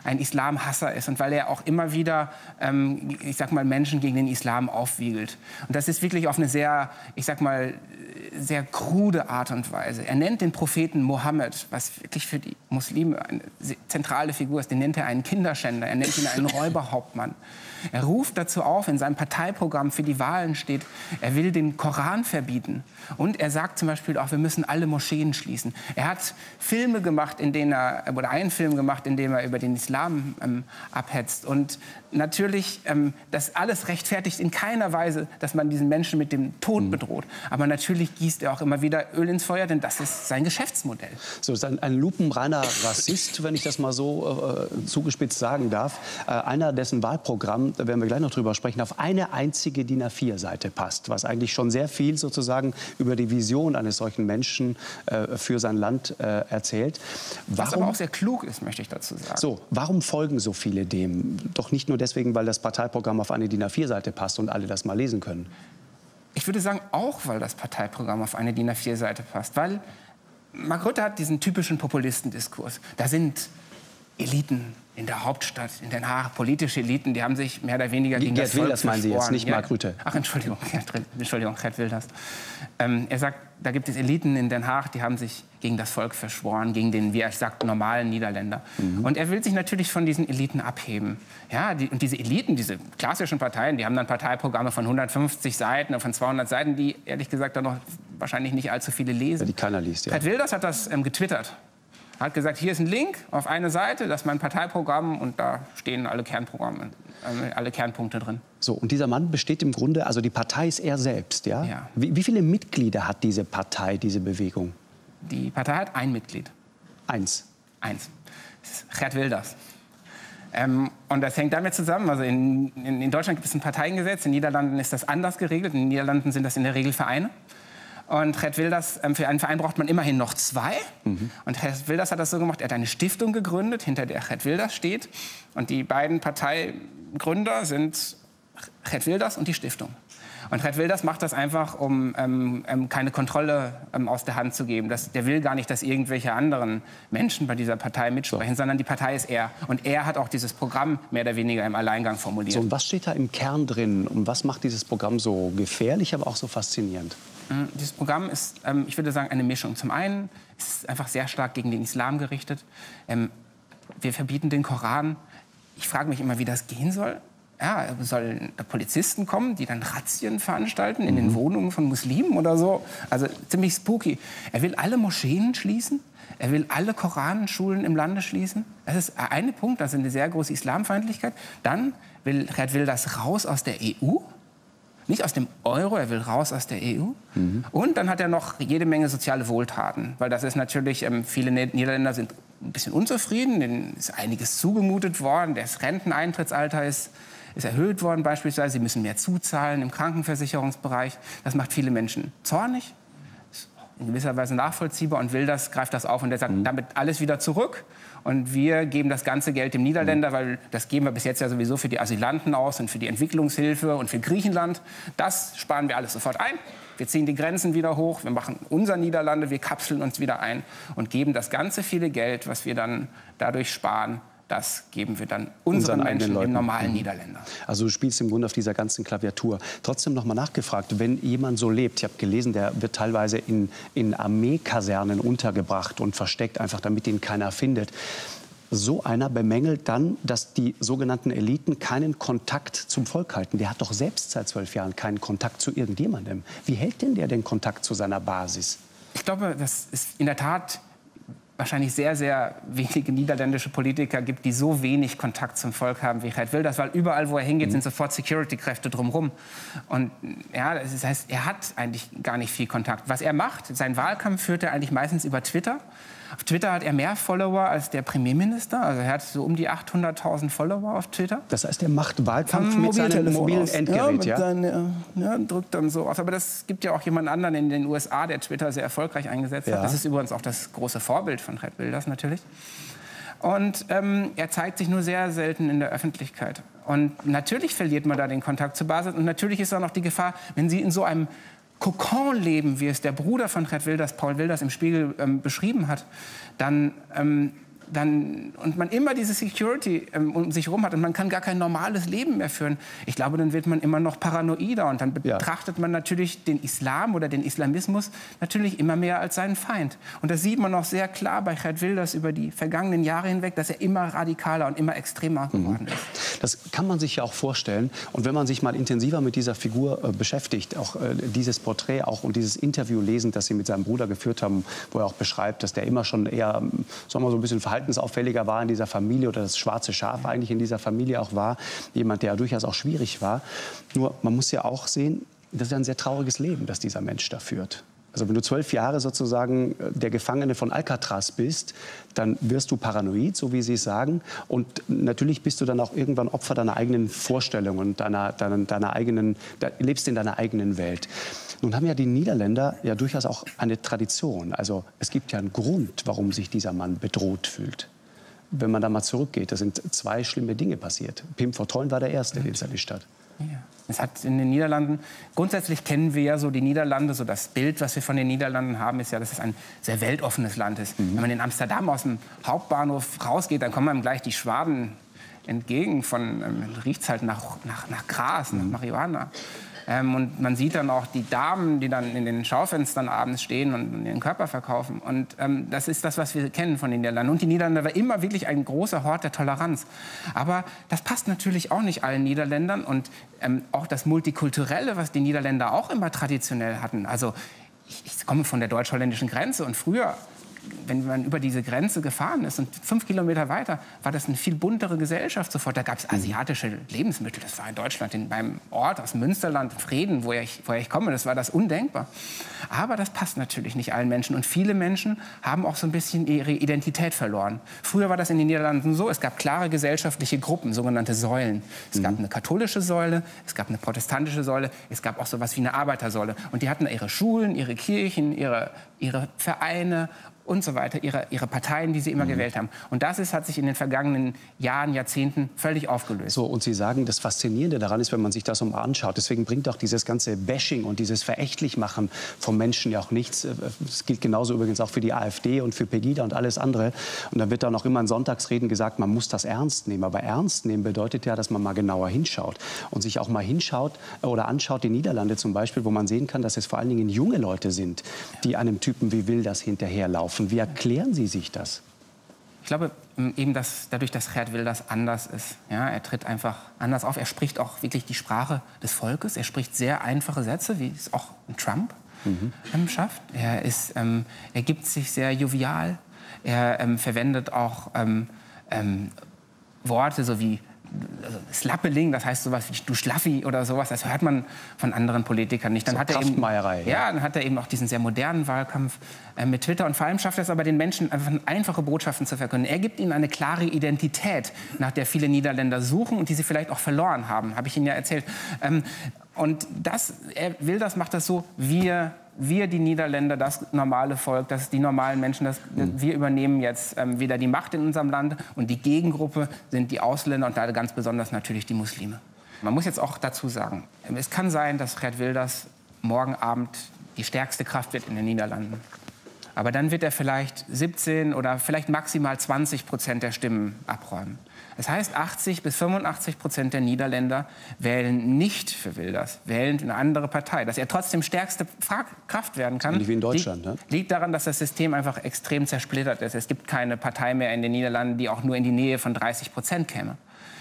ein Islamhasser ist und weil er auch immer wieder, ähm, ich sag mal, Menschen gegen den Islam aufwiegelt. Und das ist wirklich auf eine sehr, ich sag mal, sehr krude Art und Weise. Er nennt den Propheten Mohammed, was wirklich für die Muslime eine zentrale Figur ist, den nennt er einen Kinderschänder, er nennt ihn einen Räuberhauptmann. Er ruft dazu auf, in seinem Parteiprogramm für die Wahlen steht, er will den Koran verbieten. Und er sagt zum Beispiel auch, wir müssen alle Moscheen schließen. Er hat Filme gemacht, in denen er, oder einen Film gemacht, in dem er über den Islam ähm, abhetzt. Und natürlich, ähm, das alles rechtfertigt in keiner Weise, dass man diesen Menschen mit dem Tod bedroht. Aber natürlich gießt er auch immer wieder Öl ins Feuer, denn das ist sein Geschäftsmodell. So ist ein, ein lupenreiner Rassist, wenn ich das mal so äh, zugespitzt sagen darf. Äh, einer, dessen Wahlprogramm, da werden wir gleich noch drüber sprechen, auf eine einzige D I N A vier Seite passt. Was eigentlich schon sehr viel sozusagen über die Vision eines solchen Menschen äh, für sein Land äh, erzählt. Warum, Was aber auch sehr klug ist, möchte ich dazu sagen. So, warum folgen so viele dem? Doch nicht nur deswegen, weil das Parteiprogramm auf eine D I N A vier Seite passt und alle das mal lesen können. Ich würde sagen, auch weil das Parteiprogramm auf eine D I N A vier Seite passt. Weil Mark Rutte hat diesen typischen Populistendiskurs. Da sind Eliten in der Hauptstadt, in Den Haag, politische Eliten, die haben sich mehr oder weniger gegen Gerd das Volk Wilders meinen Sie jetzt, nicht ja. Mark Rutte. Ach, Entschuldigung, Gerd, Entschuldigung, Gerd Wilders. Ähm, er sagt, da gibt es Eliten in Den Haag, die haben sich gegen das Volk verschworen, gegen den, wie er sagt, normalen Niederländer. Mhm. Und er will sich natürlich von diesen Eliten abheben. Ja, die, und diese Eliten, diese klassischen Parteien, die haben dann Parteiprogramme von hundertfünfzig Seiten, von zweihundert Seiten, die ehrlich gesagt dann noch wahrscheinlich nicht allzu viele lesen. Ja, die keiner liest, ja. Gerd Wilders hat das ähm, getwittert. Er hat gesagt, hier ist ein Link auf eine Seite, das ist mein Parteiprogramm und da stehen alle Kernprogramme, äh, alle Kernpunkte drin. So, und dieser Mann besteht im Grunde, also die Partei ist er selbst, ja? Ja. Wie, wie viele Mitglieder hat diese Partei, diese Bewegung? Die Partei hat ein Mitglied. Eins. Eins. Das ist Gerd Wilders. Ähm, und das hängt damit zusammen, also in, in, in Deutschland gibt es ein Parteiengesetz, in den Niederlanden ist das anders geregelt, in den Niederlanden sind das in der Regel Vereine. Und Gerd Wilders, ähm, für einen Verein braucht man immerhin noch zwei. Mhm. Und Gerd Wilders hat das so gemacht, er hat eine Stiftung gegründet, hinter der Gerd Wilders steht. Und die beiden Parteigründer sind Gerd Wilders und die Stiftung. Und Gerd Wilders macht das einfach, um ähm, ähm, keine Kontrolle ähm, aus der Hand zu geben. Das, der will gar nicht, dass irgendwelche anderen Menschen bei dieser Partei mitsprechen, so. sondern die Partei ist er. Und er hat auch dieses Programm mehr oder weniger im Alleingang formuliert. So, und was steht da im Kern drin? Und was macht dieses Programm so gefährlich, aber auch so faszinierend? Mhm, dieses Programm ist, ähm, ich würde sagen, eine Mischung. Zum einen ist es einfach sehr stark gegen den Islam gerichtet. Ähm, wir verbieten den Koran. Ich frage mich immer, wie das gehen soll. Ja, sollen Polizisten kommen, die dann Razzien veranstalten in den Wohnungen von Muslimen oder so? Also ziemlich spooky. Er will alle Moscheen schließen. Er will alle Koranschulen im Lande schließen. Das ist ein Punkt, das ist eine sehr große Islamfeindlichkeit. Dann will Gerd Wilders raus aus der E U. Nicht aus dem Euro, er will raus aus der E U. Mhm. Und dann hat er noch jede Menge soziale Wohltaten. Weil das ist natürlich, ähm, viele Niederländer sind ein bisschen unzufrieden. Denen ist einiges zugemutet worden. Das Renteneintrittsalter ist, ist erhöht worden beispielsweise. Sie müssen mehr zuzahlen im Krankenversicherungsbereich. Das macht viele Menschen zornig. Ist in gewisser Weise nachvollziehbar. Und Wilders greift das auf und der sagt, mhm. damit alles wieder zurück. Und wir geben das ganze Geld dem Niederländer, weil das geben wir bis jetzt ja sowieso für die Asylanten aus und für die Entwicklungshilfe und für Griechenland. Das sparen wir alles sofort ein. Wir ziehen die Grenzen wieder hoch, wir machen unser Niederlande, wir kapseln uns wieder ein und geben das ganze viele Geld, was wir dann dadurch sparen, das geben wir dann unseren, unseren Menschen, den normalen mhm. Niederländern. Also du spielst im Grunde auf dieser ganzen Klaviatur. Trotzdem noch mal nachgefragt, wenn jemand so lebt, ich habe gelesen, der wird teilweise in, in Armeekasernen untergebracht und versteckt, einfach damit ihn keiner findet. So einer bemängelt dann, dass die sogenannten Eliten keinen Kontakt zum Volk halten. Der hat doch selbst seit zwölf Jahren keinen Kontakt zu irgendjemandem. Wie hält denn der den Kontakt zu seiner Basis? Ich glaube, das ist in der Tat wahrscheinlich sehr, sehr wenige niederländische Politiker gibt, die so wenig Kontakt zum Volk haben wie Gerd Wilders, weil überall, wo er hingeht, sind sofort Security-Kräfte drumherum. Und ja, das heißt, er hat eigentlich gar nicht viel Kontakt. Was er macht, seinen Wahlkampf führt er eigentlich meistens über Twitter. Auf Twitter hat er mehr Follower als der Premierminister. Also er hat so um die achthunderttausend Follower auf Twitter. Das heißt, er macht Wahlkampf mit seinem mobilen Endgerät, ja? Seinen, ja? Ja, drückt dann so aus. Aber das gibt ja auch jemand anderen in den U S A, der Twitter sehr erfolgreich eingesetzt ja. hat. Das ist übrigens auch das große Vorbild von Gerd Wilders natürlich. Und ähm, er zeigt sich nur sehr selten in der Öffentlichkeit. Und natürlich verliert man da den Kontakt zur Basis. Und natürlich ist auch noch die Gefahr, wenn Sie in so einem Kokon leben, wie es der Bruder von Gerd Wilders, Paul Wilders, im Spiegel ähm, beschrieben hat, dann ähm, dann, und man immer diese Security ähm, um sich herum hat und man kann gar kein normales Leben mehr führen, ich glaube, dann wird man immer noch paranoider und dann betrachtet ja. man natürlich den Islam oder den Islamismus natürlich immer mehr als seinen Feind. Und das sieht man auch sehr klar bei Geert Wilders über die vergangenen Jahre hinweg, dass er immer radikaler und immer extremer geworden ist. Das kann man sich ja auch vorstellen. Und wenn man sich mal intensiver mit dieser Figur äh, beschäftigt, auch äh, dieses Porträt auch und dieses Interview lesen, das Sie mit seinem Bruder geführt haben, wo er auch beschreibt, dass der immer schon eher, sagen wir mal, so ein bisschen verhaltensauffälliger war in dieser Familie oder das schwarze Schaf eigentlich in dieser Familie auch war. Jemand, der durchaus auch schwierig war. Nur, man muss ja auch sehen, das ist ein sehr trauriges Leben, das dieser Mensch da führt. Also wenn du zwölf Jahre sozusagen der Gefangene von Alcatraz bist, dann wirst du paranoid, so wie Sie es sagen. Und natürlich bist du dann auch irgendwann Opfer deiner eigenen Vorstellungen, deiner, deiner, deiner eigenen, da, lebst in deiner eigenen Welt. Nun haben ja die Niederländer ja durchaus auch eine Tradition. Also es gibt ja einen Grund, warum sich dieser Mann bedroht fühlt. Wenn man da mal zurückgeht, da sind zwei schlimme Dinge passiert. Pim Fortuyn war der Erste, den es erwischt hat. Ja. Es hat in den Niederlanden, grundsätzlich kennen wir ja so die Niederlande, so das Bild, was wir von den Niederlanden haben, ist ja, dass es ein sehr weltoffenes Land ist. Mhm. Wenn man in Amsterdam aus dem Hauptbahnhof rausgeht, dann kommen einem gleich die Schwaden entgegen, von, ähm, riecht's halt nach, nach, nach Gras, mhm. nach Marihuana. Ähm, und man sieht dann auch die Damen, die dann in den Schaufenstern abends stehen und ihren Körper verkaufen. Und ähm, das ist das, was wir kennen von den Niederlanden. Und die Niederlande war immer wirklich ein großer Hort der Toleranz. Aber das passt natürlich auch nicht allen Niederländern. Und ähm, auch das Multikulturelle, was die Niederländer auch immer traditionell hatten. Also ich, ich komme von der deutsch-holländischen Grenze und früher, wenn man über diese Grenze gefahren ist und fünf Kilometer weiter, war das eine viel buntere Gesellschaft sofort. Da gab es asiatische Lebensmittel. Das war in Deutschland, in meinem Ort aus Münsterland, Frieden, woher ich, woher ich komme. Das war das undenkbar. Aber das passt natürlich nicht allen Menschen. Und viele Menschen haben auch so ein bisschen ihre Identität verloren. Früher war das in den Niederlanden so, es gab klare gesellschaftliche Gruppen, sogenannte Säulen. Es gab eine katholische Säule, es gab eine protestantische Säule, es gab auch so etwas wie eine Arbeitersäule. Und die hatten ihre Schulen, ihre Kirchen, ihre, ihre Vereine und so weiter, ihre, ihre Parteien, die sie immer mhm. gewählt haben. Und das ist, hat sich in den vergangenen Jahren, Jahrzehnten völlig aufgelöst. So, und Sie sagen, das Faszinierende daran ist, wenn man sich das so mal anschaut, deswegen bringt auch dieses ganze Bashing und dieses Verächtlichmachen vom Menschen ja auch nichts. Das gilt genauso übrigens auch für die AfD und für Pegida und alles andere. Und dann wird dann auch immer in Sonntagsreden gesagt, man muss das ernst nehmen. Aber ernst nehmen bedeutet ja, dass man mal genauer hinschaut und sich auch mal hinschaut oder anschaut, die Niederlande zum Beispiel, wo man sehen kann, dass es vor allen Dingen junge Leute sind, die einem Typen wie Wilders hinterherlaufen. Wie erklären Sie sich das? Ich glaube eben, dass dadurch, dass Geert Wilders anders ist. Ja, er tritt einfach anders auf. Er spricht auch wirklich die Sprache des Volkes. Er spricht sehr einfache Sätze, wie es auch Trump mhm. ähm, schafft. Er, ist, ähm, er gibt sich sehr jovial. Er ähm, verwendet auch ähm, ähm, Worte so wie also Slappeling, das heißt sowas wie du Schlaffi oder sowas, das hört man von anderen Politikern nicht. Dann so hat er eben, ja. ja, dann hat er eben auch diesen sehr modernen Wahlkampf äh, mit Twitter und vor allem schafft er es aber den Menschen einfach einfache Botschaften zu verkünden. Er gibt ihnen eine klare Identität, nach der viele Niederländer suchen und die sie vielleicht auch verloren haben, habe ich Ihnen ja erzählt. Ähm, und das, er will das, macht das so, wir Wir, die Niederländer, das normale Volk, das die normalen Menschen, das, mhm. wir übernehmen jetzt ähm, wieder die Macht in unserem Land und die Gegengruppe sind die Ausländer und da ganz besonders natürlich die Muslime. Man muss jetzt auch dazu sagen, es kann sein, dass Geert Wilders morgen Abend die stärkste Kraft wird in den Niederlanden. Aber dann wird er vielleicht siebzehn oder vielleicht maximal zwanzig Prozent der Stimmen abräumen. Das heißt, achtzig bis fünfundachtzig Prozent der Niederländer wählen nicht für Wilders, wählen eine andere Partei. Dass er trotzdem stärkste Kraft werden kann, wie in Deutschland, liegt, ne? liegt daran, dass das System einfach extrem zersplittert ist. Es gibt keine Partei mehr in den Niederlanden, die auch nur in die Nähe von dreißig Prozent käme.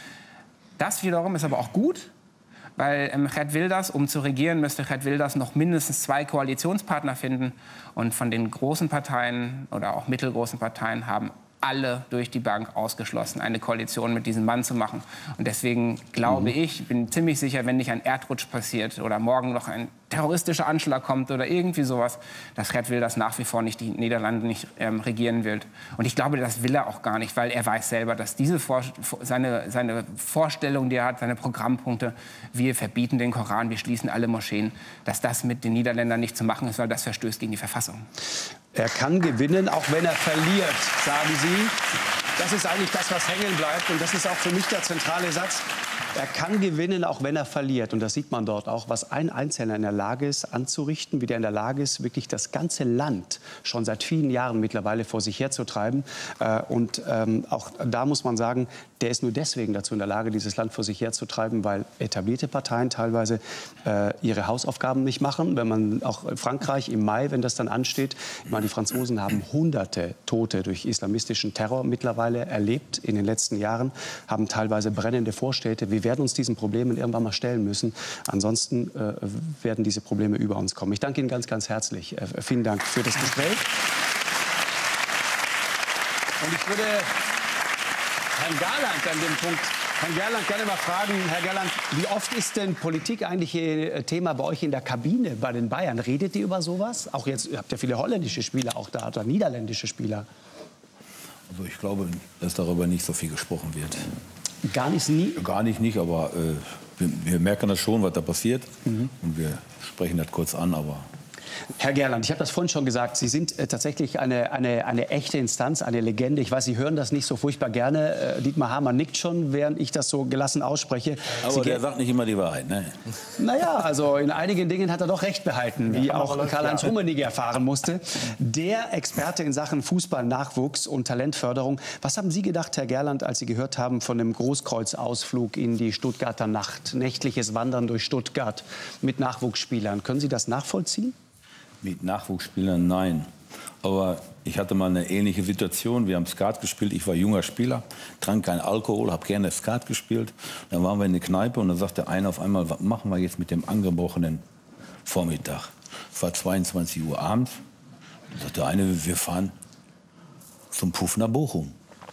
Das wiederum ist aber auch gut, weil ähm, Geert Wilders, um zu regieren, müsste Geert Wilders noch mindestens zwei Koalitionspartner finden. Und von den großen Parteien oder auch mittelgroßen Parteien haben alle durch die Bank ausgeschlossen, eine Koalition mit diesem Mann zu machen. Und deswegen glaube mhm. ich, bin ziemlich sicher, wenn nicht ein Erdrutsch passiert oder morgen noch ein terroristischer Anschlag kommt oder irgendwie sowas, dass Geert Wilders nach wie vor nicht die Niederlande nicht ähm, regieren will. Und ich glaube, das will er auch gar nicht, weil er weiß selber, dass diese Vor seine, seine Vorstellung, die er hat, seine Programmpunkte, wir verbieten den Koran, wir schließen alle Moscheen, dass das mit den Niederländern nicht zu machen ist, weil das verstößt gegen die Verfassung. Er kann gewinnen, auch wenn er verliert, sagen Sie. Das ist eigentlich das, was hängen bleibt. Und das ist auch für mich der zentrale Satz. Er kann gewinnen, auch wenn er verliert. Und das sieht man dort auch, was ein Einzelner in der Lage ist anzurichten, wie der in der Lage ist, wirklich das ganze Land schon seit vielen Jahren mittlerweile vor sich herzutreiben. Und ähm, auch da muss man sagen, der ist nur deswegen dazu in der Lage, dieses Land vor sich herzutreiben, weil etablierte Parteien teilweise äh, ihre Hausaufgaben nicht machen. Wenn man auch Frankreich im Mai, wenn das dann ansteht, ich meine, die Franzosen haben hunderte Tote durch islamistischen Terror mittlerweile erlebt in den letzten Jahren, haben teilweise brennende Vorstädte. Wir werden uns diesen Problemen irgendwann mal stellen müssen. Ansonsten äh, werden diese Probleme über uns kommen. Ich danke Ihnen ganz, ganz herzlich. Äh, vielen Dank für das Gespräch. Und ich würde Herrn Gerland an dem Punkt, Herrn Gerland, gerne mal fragen, Herr Gerland, wie oft ist denn Politik eigentlich Ihr Thema bei euch in der Kabine bei den Bayern? Redet ihr über sowas? Auch jetzt, ihr habt ja viele holländische Spieler auch da, oder niederländische Spieler. Also ich glaube, dass darüber nicht so viel gesprochen wird. Gar nicht, nie? Gar nicht, nicht, aber äh, wir, wir merken das schon, was da passiert. Mhm. Und wir sprechen das kurz an, aber... Herr Gerland, ich habe das vorhin schon gesagt, Sie sind äh, tatsächlich eine, eine, eine echte Instanz, eine Legende. Ich weiß, Sie hören das nicht so furchtbar gerne. Äh, Dietmar Hamann nickt schon, während ich das so gelassen ausspreche. Aber Sie der sagt nicht immer die Wahrheit, ne? Naja, also in einigen Dingen hat er doch recht behalten, wie ja, auch Karl-Heinz Rummenigge erfahren musste. Der Experte in Sachen Fußball, Nachwuchs und Talentförderung. Was haben Sie gedacht, Herr Gerland, als Sie gehört haben von dem Großkreuzausflug in die Stuttgarter Nacht? Nächtliches Wandern durch Stuttgart mit Nachwuchsspielern. Können Sie das nachvollziehen? Mit Nachwuchsspielern, nein. Aber ich hatte mal eine ähnliche Situation. Wir haben Skat gespielt. Ich war junger Spieler, trank keinen Alkohol, habe gerne Skat gespielt. Dann waren wir in der Kneipe und dann sagte einer auf einmal, was machen wir jetzt mit dem angebrochenen Vormittag? Es war zweiundzwanzig Uhr abends. Dann sagte der eine, wir fahren zum Puff nach Bochum.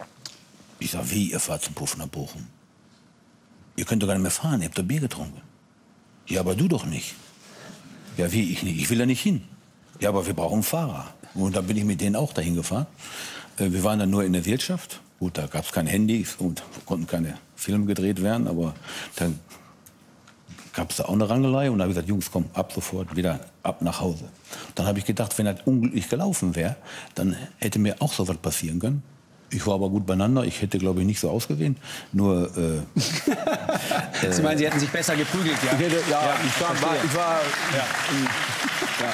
Ich sage, wie, ihr fahrt zum Puff nach Bochum? Ihr könnt doch gar nicht mehr fahren, ihr habt doch Bier getrunken. Ja, aber du doch nicht. Ja, wie, ich nicht? Ich will da nicht hin. Ja, aber wir brauchen einen Fahrer. Und dann bin ich mit denen auch dahin gefahren. Wir waren dann nur in der Wirtschaft. Gut, da gab es kein Handys und konnten keine Filme gedreht werden. Aber dann gab es da auch eine Rangelei. Und da habe ich gesagt, Jungs, komm, ab sofort wieder ab nach Hause. Dann habe ich gedacht, wenn das unglücklich gelaufen wäre, dann hätte mir auch so was passieren können. Ich war aber gut beieinander. Ich hätte, glaube ich, nicht so ausgesehen. Nur. Äh, Sie meinen, Sie hätten sich besser geprügelt, ja? Ich hätte, ja, ja, ich war. war, ich, war ja. Ja.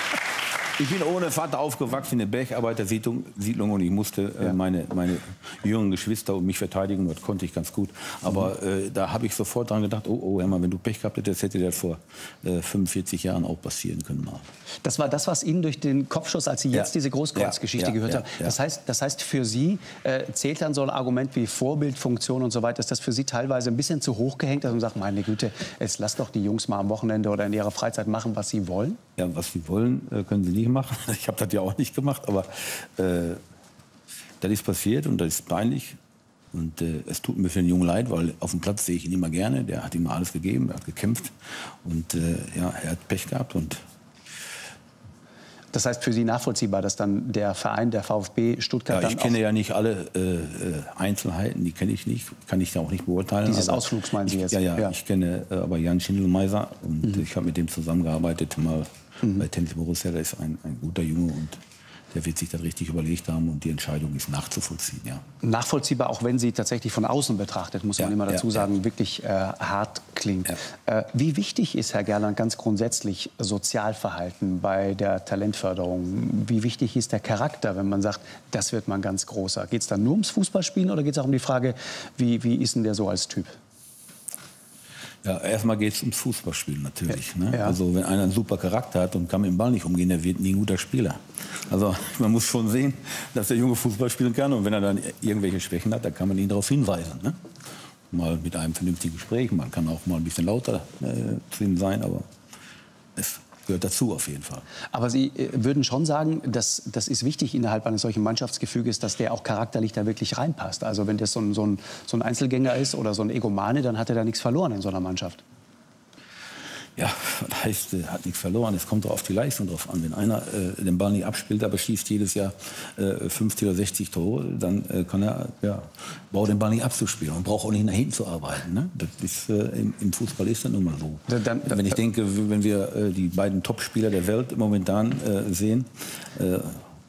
Ich bin ohne Vater aufgewachsen in der Bergarbeitersiedlung Siedlung und ich musste äh, meine, meine jüngeren Geschwister um mich verteidigen. Das konnte ich ganz gut. Aber äh, da habe ich sofort dran gedacht, oh, oh, Hermann, wenn du Pech gehabt hättest, hätte das vor äh, fünfundvierzig Jahren auch passieren können. Mal. Das war das, was Ihnen durch den Kopf schoss, als Sie jetzt ja. diese Großkreuzgeschichte ja, ja, gehört haben. Ja, ja. Das heißt, das heißt, für Sie äh, zählt dann so ein Argument wie Vorbildfunktion und so weiter. Ist das für Sie teilweise ein bisschen zu hoch gehängt, dass man sagt, meine Güte, jetzt lasst doch die Jungs mal am Wochenende oder in ihrer Freizeit machen, was sie wollen? Ja, was sie wollen, äh, können sie nicht machen. Ich habe das ja auch nicht gemacht, aber äh, das ist passiert und das ist peinlich. Und äh, es tut mir für den Jungen leid, weil auf dem Platz sehe ich ihn immer gerne. Der hat ihm alles gegeben, er hat gekämpft und äh, ja, er hat Pech gehabt. Und das heißt für Sie nachvollziehbar, dass dann der Verein, der VfB Stuttgart... Ja, ich dann kenne ja nicht alle äh, Einzelheiten, die kenne ich nicht, kann ich ja auch nicht beurteilen. Dieses Ausflugs meinen Sie jetzt? Ich, ja, ja, ja, ich kenne äh, aber Jan Schindelmeiser und mhm. ich habe mit dem zusammengearbeitet mal mhm. bei Tennis Borussia. Der ist ein, ein guter Junge und der wird sich das richtig überlegt haben und die Entscheidung ist nachzuvollziehen. Ja. Nachvollziehbar, auch wenn sie tatsächlich von außen betrachtet, muss man ja, immer dazu ja, sagen, ja. wirklich äh, hart klingt. Ja. Äh, wie wichtig ist, Herr Gerland, ganz grundsätzlich Sozialverhalten bei der Talentförderung? Wie wichtig ist der Charakter, wenn man sagt, das wird man ganz großer? Geht es dann nur ums Fußballspielen oder geht es auch um die Frage, wie, wie ist denn der so als Typ? Ja, erstmal geht es ums Fußballspielen natürlich. Ja, ne? ja. Also wenn einer einen super Charakter hat und kann mit dem Ball nicht umgehen, der wird nie ein guter Spieler. Also man muss schon sehen, dass der Junge Fußball spielen kann und wenn er dann irgendwelche Schwächen hat, dann kann man ihn darauf hinweisen. Ne? Mal mit einem vernünftigen Gespräch, man kann auch mal ein bisschen lauter äh, zu ihm sein, aber es gehört dazu auf jeden Fall. Aber Sie äh, würden schon sagen, dass das ist wichtig innerhalb eines solchen Mannschaftsgefüges, dass der auch charakterlich da wirklich reinpasst. Also wenn das so ein, so ein, so ein Einzelgänger ist oder so ein Egomane, dann hat er da nichts verloren in so einer Mannschaft. Ja, das heißt, er hat nichts verloren. Es kommt doch auf die Leistung drauf an. Wenn einer äh, den Ball nicht abspielt, aber schießt jedes Jahr äh, fünfzig oder sechzig Tore, dann äh, kann er, ja, braucht den Ball nicht abzuspielen und braucht auch nicht nach hinten zu arbeiten. Ne? Das ist, äh, im, im Fußball ist das nun mal so. Dann, dann, wenn ich denke, wenn wir äh, die beiden Topspieler der Welt momentan äh, sehen, äh,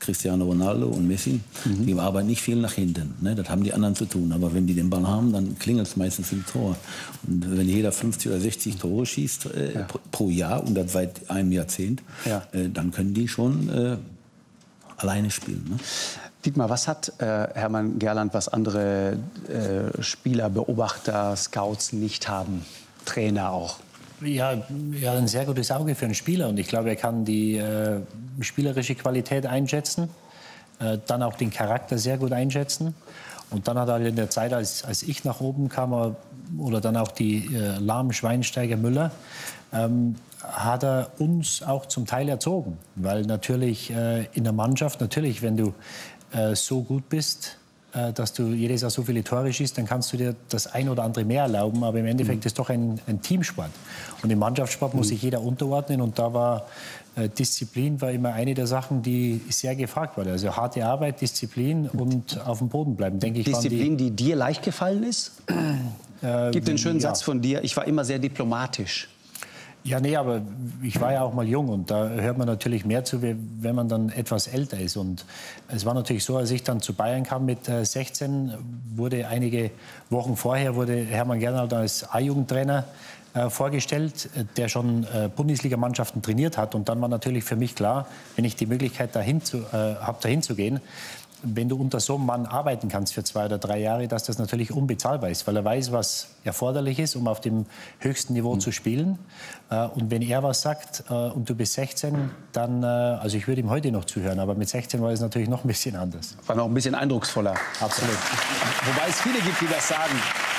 Cristiano Ronaldo und Messi, mhm. die arbeiten nicht viel nach hinten. Ne? Das haben die anderen zu tun. Aber wenn die den Ball haben, dann klingelt es meistens im Tor. Und wenn jeder fünfzig oder sechzig Tore schießt äh, ja. pro, pro Jahr und das seit einem Jahrzehnt, ja. äh, dann können die schon äh, alleine spielen. Ne? Dietmar, was hat äh, Hermann Gerland, was andere äh, Spieler, Beobachter, Scouts nicht haben? Trainer auch. Ja, er hat ein sehr gutes Auge für einen Spieler und ich glaube, er kann die äh, spielerische Qualität einschätzen, äh, dann auch den Charakter sehr gut einschätzen. Und dann hat er in der Zeit, als, als ich nach oben kam, oder dann auch die äh, Lahm, Schweinsteiger, Müller, ähm, hat er uns auch zum Teil erzogen. Weil natürlich äh, in der Mannschaft, natürlich, wenn du äh, so gut bist, dass du jedes Jahr so viele Tore schießt, dann kannst du dir das ein oder andere mehr erlauben. Aber im Endeffekt mhm. ist es doch ein, ein Teamsport. Und im Mannschaftssport mhm. muss sich jeder unterordnen. Und da war äh, Disziplin war immer eine der Sachen, die sehr gefragt wurde. Also harte Arbeit, Disziplin und auf dem Boden bleiben, denke ich. Disziplin, die, die dir leicht gefallen ist? Äh, Gibt den schönen ja. Satz von dir, ich war immer sehr diplomatisch. Ja, nee, aber ich war ja auch mal jung und da hört man natürlich mehr zu, wenn man dann etwas älter ist. Und es war natürlich so, als ich dann zu Bayern kam mit sechzehn, wurde einige Wochen vorher wurde Hermann Gerland als A-Jugendtrainer äh, vorgestellt, der schon äh, Bundesligamannschaften trainiert hat. Und dann war natürlich für mich klar, wenn ich die Möglichkeit dahin zu, äh, habe, dahin zu gehen, wenn du unter so einem Mann arbeiten kannst für zwei oder drei Jahre, dass das natürlich unbezahlbar ist, weil er weiß, was erforderlich ist, um auf dem höchsten Niveau mhm. zu spielen. Und wenn er was sagt und du bist sechzehn, dann, also ich würde ihm heute noch zuhören, aber mit sechzehn war es natürlich noch ein bisschen anders. War noch ein bisschen eindrucksvoller. Absolut. Wobei es viele gibt, die das sagen.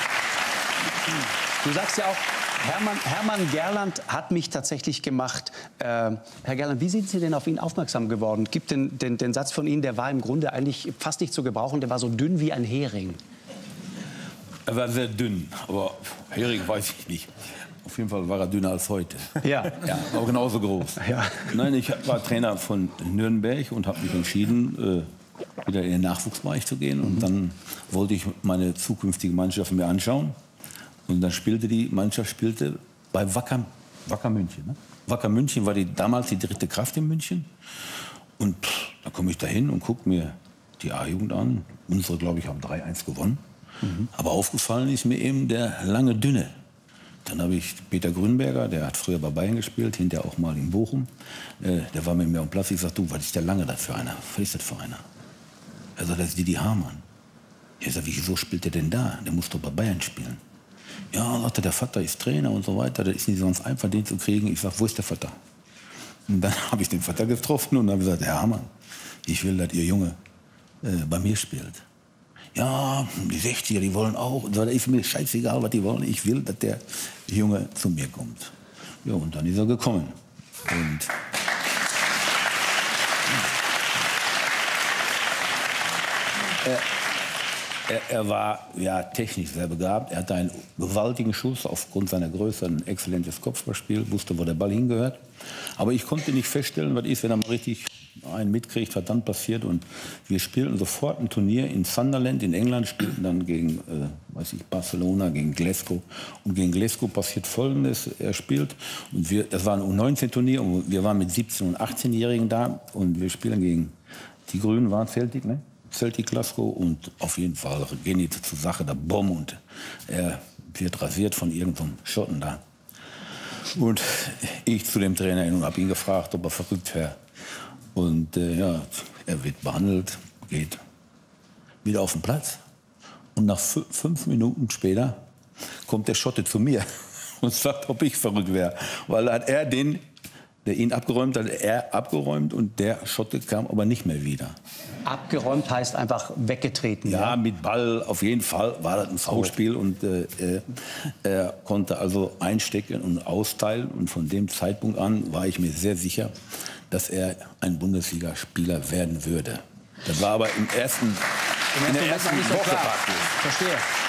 Du sagst ja auch, Hermann, Hermann Gerland hat mich tatsächlich gemacht. Äh, Herr Gerland, wie sind Sie denn auf ihn aufmerksam geworden? Gibt den, den, den Satz von Ihnen, der war im Grunde eigentlich fast nicht zu gebrauchen, der war so dünn wie ein Hering. Er war sehr dünn, aber Hering weiß ich nicht. Auf jeden Fall war er dünner als heute. Ja. Ja, aber genauso groß. Ja. Nein, ich war Trainer von Nürnberg und habe mich entschieden, äh, wieder in den Nachwuchsbereich zu gehen. Und mhm. dann wollte ich meine zukünftige Mannschaft mir anschauen. Und dann spielte die Mannschaft spielte bei Wacker, Wacker München. Ne? Wacker München war die, damals die dritte Kraft in München. Und pff, da komme ich da hin und gucke mir die A-Jugend an. Unsere, glaube ich, haben drei eins gewonnen. Mhm. Aber aufgefallen ist mir eben der lange Dünne. Dann habe ich Peter Grünberger, der hat früher bei Bayern gespielt, hinterher auch mal in Bochum. Äh, der war mit mir am Platz. Ich sage, du, was ist der Lange das für einer? Was ist das für einer? Er sagt, das ist Didi Hamann. Ich sage, wieso spielt der denn da? Der muss doch bei Bayern spielen. Ja, sagte, der Vater ist Trainer und so weiter. Das ist nicht sonst einfach, den zu kriegen. Ich sage, wo ist der Vater? Und dann habe ich den Vater getroffen und habe gesagt, Herr Hamann, ich will, dass Ihr Junge äh, bei mir spielt. Ja, die sechziger, die wollen auch. Und so, das ist mir scheißegal, was die wollen. Ich will, dass der Junge zu mir kommt. Ja, und dann ist er gekommen. Und äh, Er, er war ja, technisch sehr begabt. Er hatte einen gewaltigen Schuss aufgrund seiner Größe, ein exzellentes Kopfballspiel, wusste, wo der Ball hingehört. Aber ich konnte nicht feststellen, was ist, wenn er mal richtig einen mitkriegt, was dann passiert. Und wir spielten sofort ein Turnier in Sunderland in England, spielten dann gegen äh, weiß ich, Barcelona, gegen Glasgow. Und gegen Glasgow passiert Folgendes, er spielt, und wir, das war ein U neunzehn Turnier, und wir waren mit siebzehn- und achtzehnjährigen da, und wir spielen gegen die Grünen, waren Celtic, ne? Celtic Glasgow, und auf jeden Fall gehen die zur Sache, der Bomb, und er wird rasiert von irgendeinem Schotten da. Und ich zu dem Trainer hin und habe ihn gefragt, ob er verrückt wäre. Und äh, ja, er wird behandelt, geht wieder auf den Platz. Und nach fünf Minuten später kommt der Schotte zu mir und sagt, ob ich verrückt wäre. Weil hat er den, der ihn abgeräumt hat, er abgeräumt, und der Schotte kam aber nicht mehr wieder. Abgeräumt heißt einfach weggetreten? Ja, ja? Mit Ball auf jeden Fall war das ein Foulspiel, und äh, er konnte also einstecken und austeilen, und von dem Zeitpunkt an war ich mir sehr sicher, dass er ein Bundesligaspieler werden würde. Das war aber im ersten, Im in der ersten nicht so Woche. Verstehe.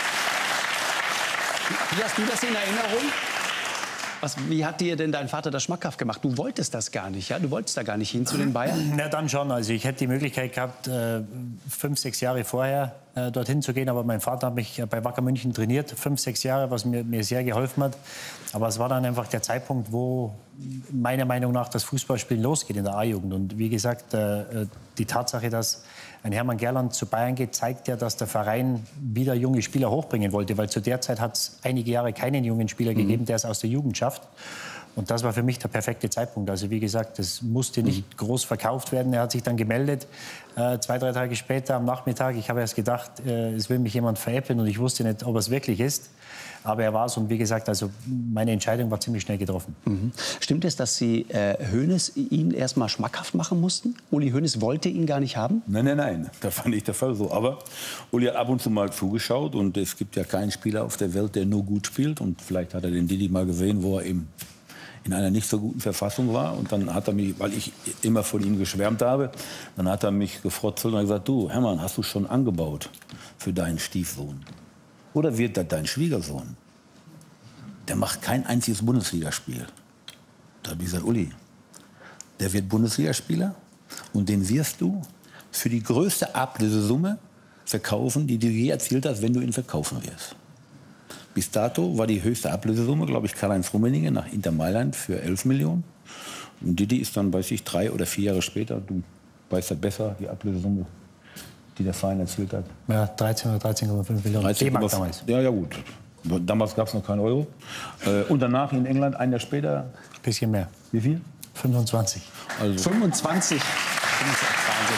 Wie hast du das in Erinnerung? Was, wie hat dir denn dein Vater das schmackhaft gemacht? Du wolltest das gar nicht, ja? Du wolltest da gar nicht hin zu den Bayern? Na, dann schon. Also ich hätte die Möglichkeit gehabt, äh, fünf, sechs Jahre vorher äh, dorthin zu gehen. Aber mein Vater hat mich bei Wacker München trainiert, fünf, sechs Jahre, was mir, mir sehr geholfen hat. Aber es war dann einfach der Zeitpunkt, wo meiner Meinung nach das Fußballspielen losgeht in der A-Jugend. Und wie gesagt, äh, die Tatsache, dass ein Hermann Gerland zu Bayern geht, zeigt ja, dass der Verein wieder junge Spieler hochbringen wollte. Weil zu der Zeit hat es einige Jahre keinen jungen Spieler mhm. gegeben, der es aus der Jugend schafft. Und das war für mich der perfekte Zeitpunkt. Also wie gesagt, das musste nicht mhm. groß verkauft werden. Er hat sich dann gemeldet, äh, zwei, drei Tage später am Nachmittag. Ich habe erst gedacht, äh, es will mich jemand veräppeln und ich wusste nicht, ob es wirklich ist. Aber er war es und wie gesagt, also meine Entscheidung war ziemlich schnell getroffen. Mhm. Stimmt es, dass Sie äh, Hoeneß ihn erst mal schmackhaft machen mussten? Uli Hoeneß wollte ihn gar nicht haben? Nein, nein, nein, das war nicht der Fall so. Aber Uli hat ab und zu mal zugeschaut und es gibt ja keinen Spieler auf der Welt, der nur gut spielt. Und vielleicht hat er den Didi mal gesehen, wo er eben in einer nicht so guten Verfassung war. Und dann hat er mich, weil ich immer von ihm geschwärmt habe, dann hat er mich gefrotzelt und gesagt, du, Hermann, hast du schon angebaut für deinen Stiefsohn? Oder wird das dein Schwiegersohn? Der macht kein einziges Bundesligaspiel. Da habe ich gesagt, Uli, der wird Bundesligaspieler und den wirst du für die größte Ablösesumme verkaufen, die du je erzielt hast, wenn du ihn verkaufen wirst. Bis dato war die höchste Ablösesumme, glaube ich, Karl-Heinz Rummenigge nach Inter Mailand für elf Millionen. Und Didi ist dann, weiß ich, drei oder vier Jahre später, du weißt ja besser, die Ablösesumme, die der Verein erzielt hat. Ja, dreizehn oder dreizehn Komma fünf Millionen D-Mark damals. Ja, ja, gut. Damals gab es noch keinen Euro. Und danach in England, ein Jahr später... Ein bisschen mehr. Wie viel? fünfundzwanzig. Also. fünfundzwanzig. Wahnsinn.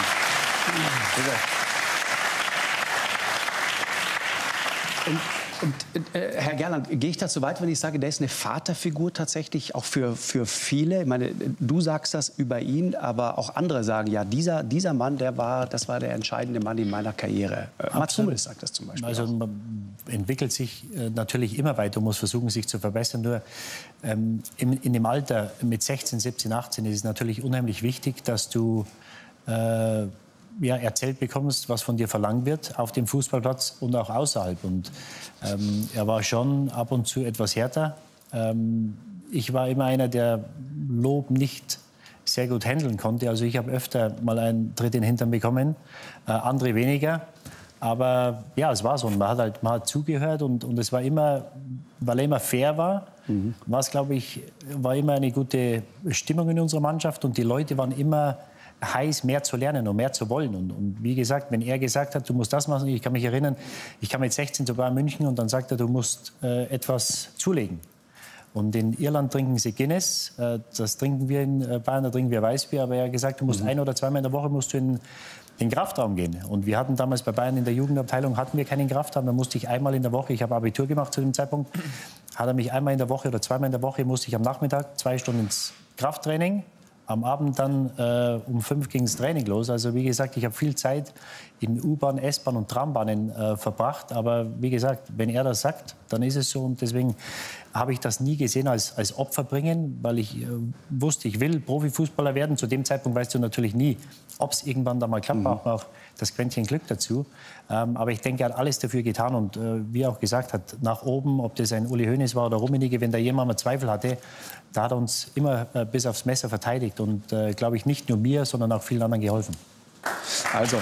Und, und äh, Herr Gerland, gehe ich dazu weit, wenn ich sage, der ist eine Vaterfigur tatsächlich auch für, für viele? Ich meine, du sagst das über ihn, aber auch andere sagen, ja, dieser, dieser Mann, der war, das war der entscheidende Mann in meiner Karriere. Äh, Mats Hummels sagt das zum Beispiel. Also auch. man entwickelt sich äh, natürlich immer weiter, muss versuchen, sich zu verbessern. Nur ähm, in, in dem Alter mit sechzehn, siebzehn, achtzehn ist es natürlich unheimlich wichtig, dass du äh, ja, erzählt bekommst, was von dir verlangt wird auf dem Fußballplatz und auch außerhalb. Und ähm, er war schon ab und zu etwas härter. Ähm, ich war immer einer, der Lob nicht sehr gut handeln konnte. Also ich habe öfter mal einen Tritt in den Hintern bekommen, äh, andere weniger. Aber ja, es war so. Und man hat halt man hat zugehört und, und es war immer, weil er immer fair war, mhm. war es, glaube ich, war immer eine gute Stimmung in unserer Mannschaft und die Leute waren immer heiß, mehr zu lernen und mehr zu wollen. Und, und wie gesagt, wenn er gesagt hat, du musst das machen, ich kann mich erinnern, ich kam mit sechzehn zu Bayern München und dann sagt er, du musst äh, etwas zulegen. Und in Irland trinken sie Guinness, äh, das trinken wir in Bayern, da trinken wir Weißbier, aber er hat gesagt, du musst mhm. ein- oder zweimal in der Woche musst du in den Kraftraum gehen. Und wir hatten damals bei Bayern in der Jugendabteilung, hatten wir keinen Kraftraum, da musste ich einmal in der Woche, ich habe Abitur gemacht zu dem Zeitpunkt, hat er mich einmal in der Woche oder zweimal in der Woche, musste ich am Nachmittag zwei Stunden ins Krafttraining. Am Abend dann äh, um fünf ging das Training los. Also wie gesagt, ich habe viel Zeit in U-Bahn, S-Bahn und Trambahnen äh, verbracht. Aber wie gesagt, wenn er das sagt, dann ist es so. Und deswegen habe ich das nie gesehen als, als Opfer bringen, weil ich äh, wusste, ich will Profifußballer werden. Zu dem Zeitpunkt weißt du natürlich nie, ob es irgendwann da mal klappt. Mhm. Auch, auch das Quäntchen Glück dazu. Ähm, aber ich denke, er hat alles dafür getan. Und äh, wie er auch gesagt hat, nach oben, ob das ein Uli Hoeneß war oder Rummenigge, wenn da jemand mal Zweifel hatte, da hat er uns immer äh, bis aufs Messer verteidigt und, äh, glaube ich, nicht nur mir, sondern auch vielen anderen geholfen. Also,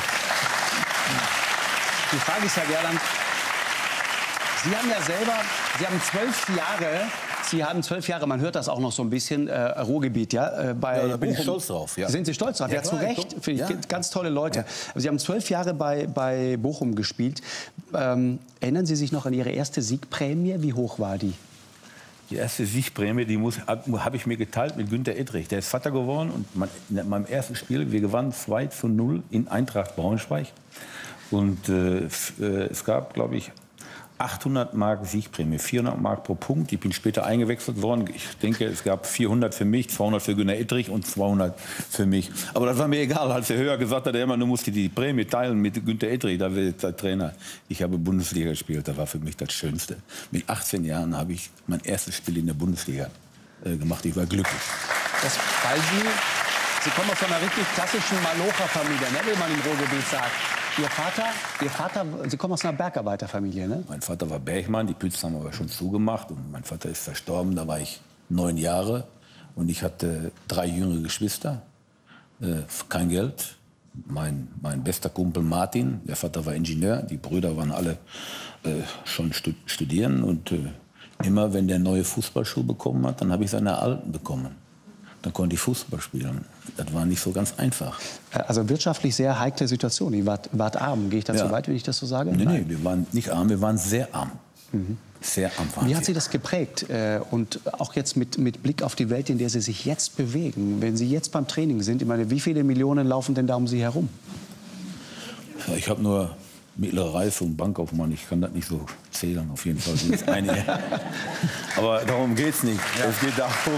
die Frage ist, Herr Gerland, Sie haben ja selber, Sie haben zwölf Jahre, Sie haben zwölf Jahre, man hört das auch noch so ein bisschen, äh, Ruhrgebiet, ja? Äh, bei ja, da bin ich Bochum. stolz drauf, ja. Sind Sie stolz drauf? Ja, ja zu Recht, finde ich, ja. Ganz tolle Leute. Ja. Sie haben zwölf Jahre bei, bei Bochum gespielt. Ähm, erinnern Sie sich noch an Ihre erste Siegprämie? Wie hoch war die? Die erste Siegprämie, die habe ich mir geteilt mit Günter Edrich. Der ist Vater geworden und man, in meinem ersten Spiel, wir gewannen zwei zu null in Eintracht Braunschweig. Und äh, es gab, glaube ich, achthundert Mark Siegprämie, vierhundert Mark pro Punkt. Ich bin später eingewechselt worden. Ich denke, es gab vierhundert für mich, zweihundert für Günter Edrich und zweihundert für mich. Aber das war mir egal. Als der höher gesagt hat, er immer, du musst die Prämie teilen mit Günter Edrich, da wird der Trainer. Ich habe Bundesliga gespielt, das war für mich das Schönste. Mit achtzehn Jahren habe ich mein erstes Spiel in der Bundesliga äh, gemacht. Ich war glücklich. Das, weil Sie, Sie kommen aus einer richtig klassischen Malocher-Familie, ne, wie man im Ruhrgebiet sagt. Ihr Vater, Ihr Vater, Sie kommen aus einer Bergarbeiterfamilie, ne? Mein Vater war Bergmann, die Pützen haben aber schon zugemacht. Und mein Vater ist verstorben, da war ich neun Jahre. Und ich hatte drei jüngere Geschwister, äh, kein Geld. mein, mein bester Kumpel Martin, der Vater war Ingenieur, die Brüder waren alle äh, schon stud studieren. Und äh, immer wenn der neue Fußballschuh bekommen hat, dann habe ich seine alten bekommen. Dann konnte ich Fußball spielen. Das war nicht so ganz einfach. Also wirtschaftlich sehr heikle Situation. Ihr wart, wart arm. Gehe ich dazu ja. weit, wenn ich das so sage? Nee, nee, wir waren nicht arm, wir waren sehr arm. Mhm. Sehr arm waren Wie hat wir. Sie das geprägt? Und auch jetzt mit, mit Blick auf die Welt, in der Sie sich jetzt bewegen. Wenn Sie jetzt beim Training sind, ich meine, wie viele Millionen laufen denn da um Sie herum? Ja, ich habe nur mittlere Reife und Bankkaufmann. Ich kann das nicht so zählen, auf jeden Fall. Sind einige. Aber darum geht es nicht. Ja. Es geht darum...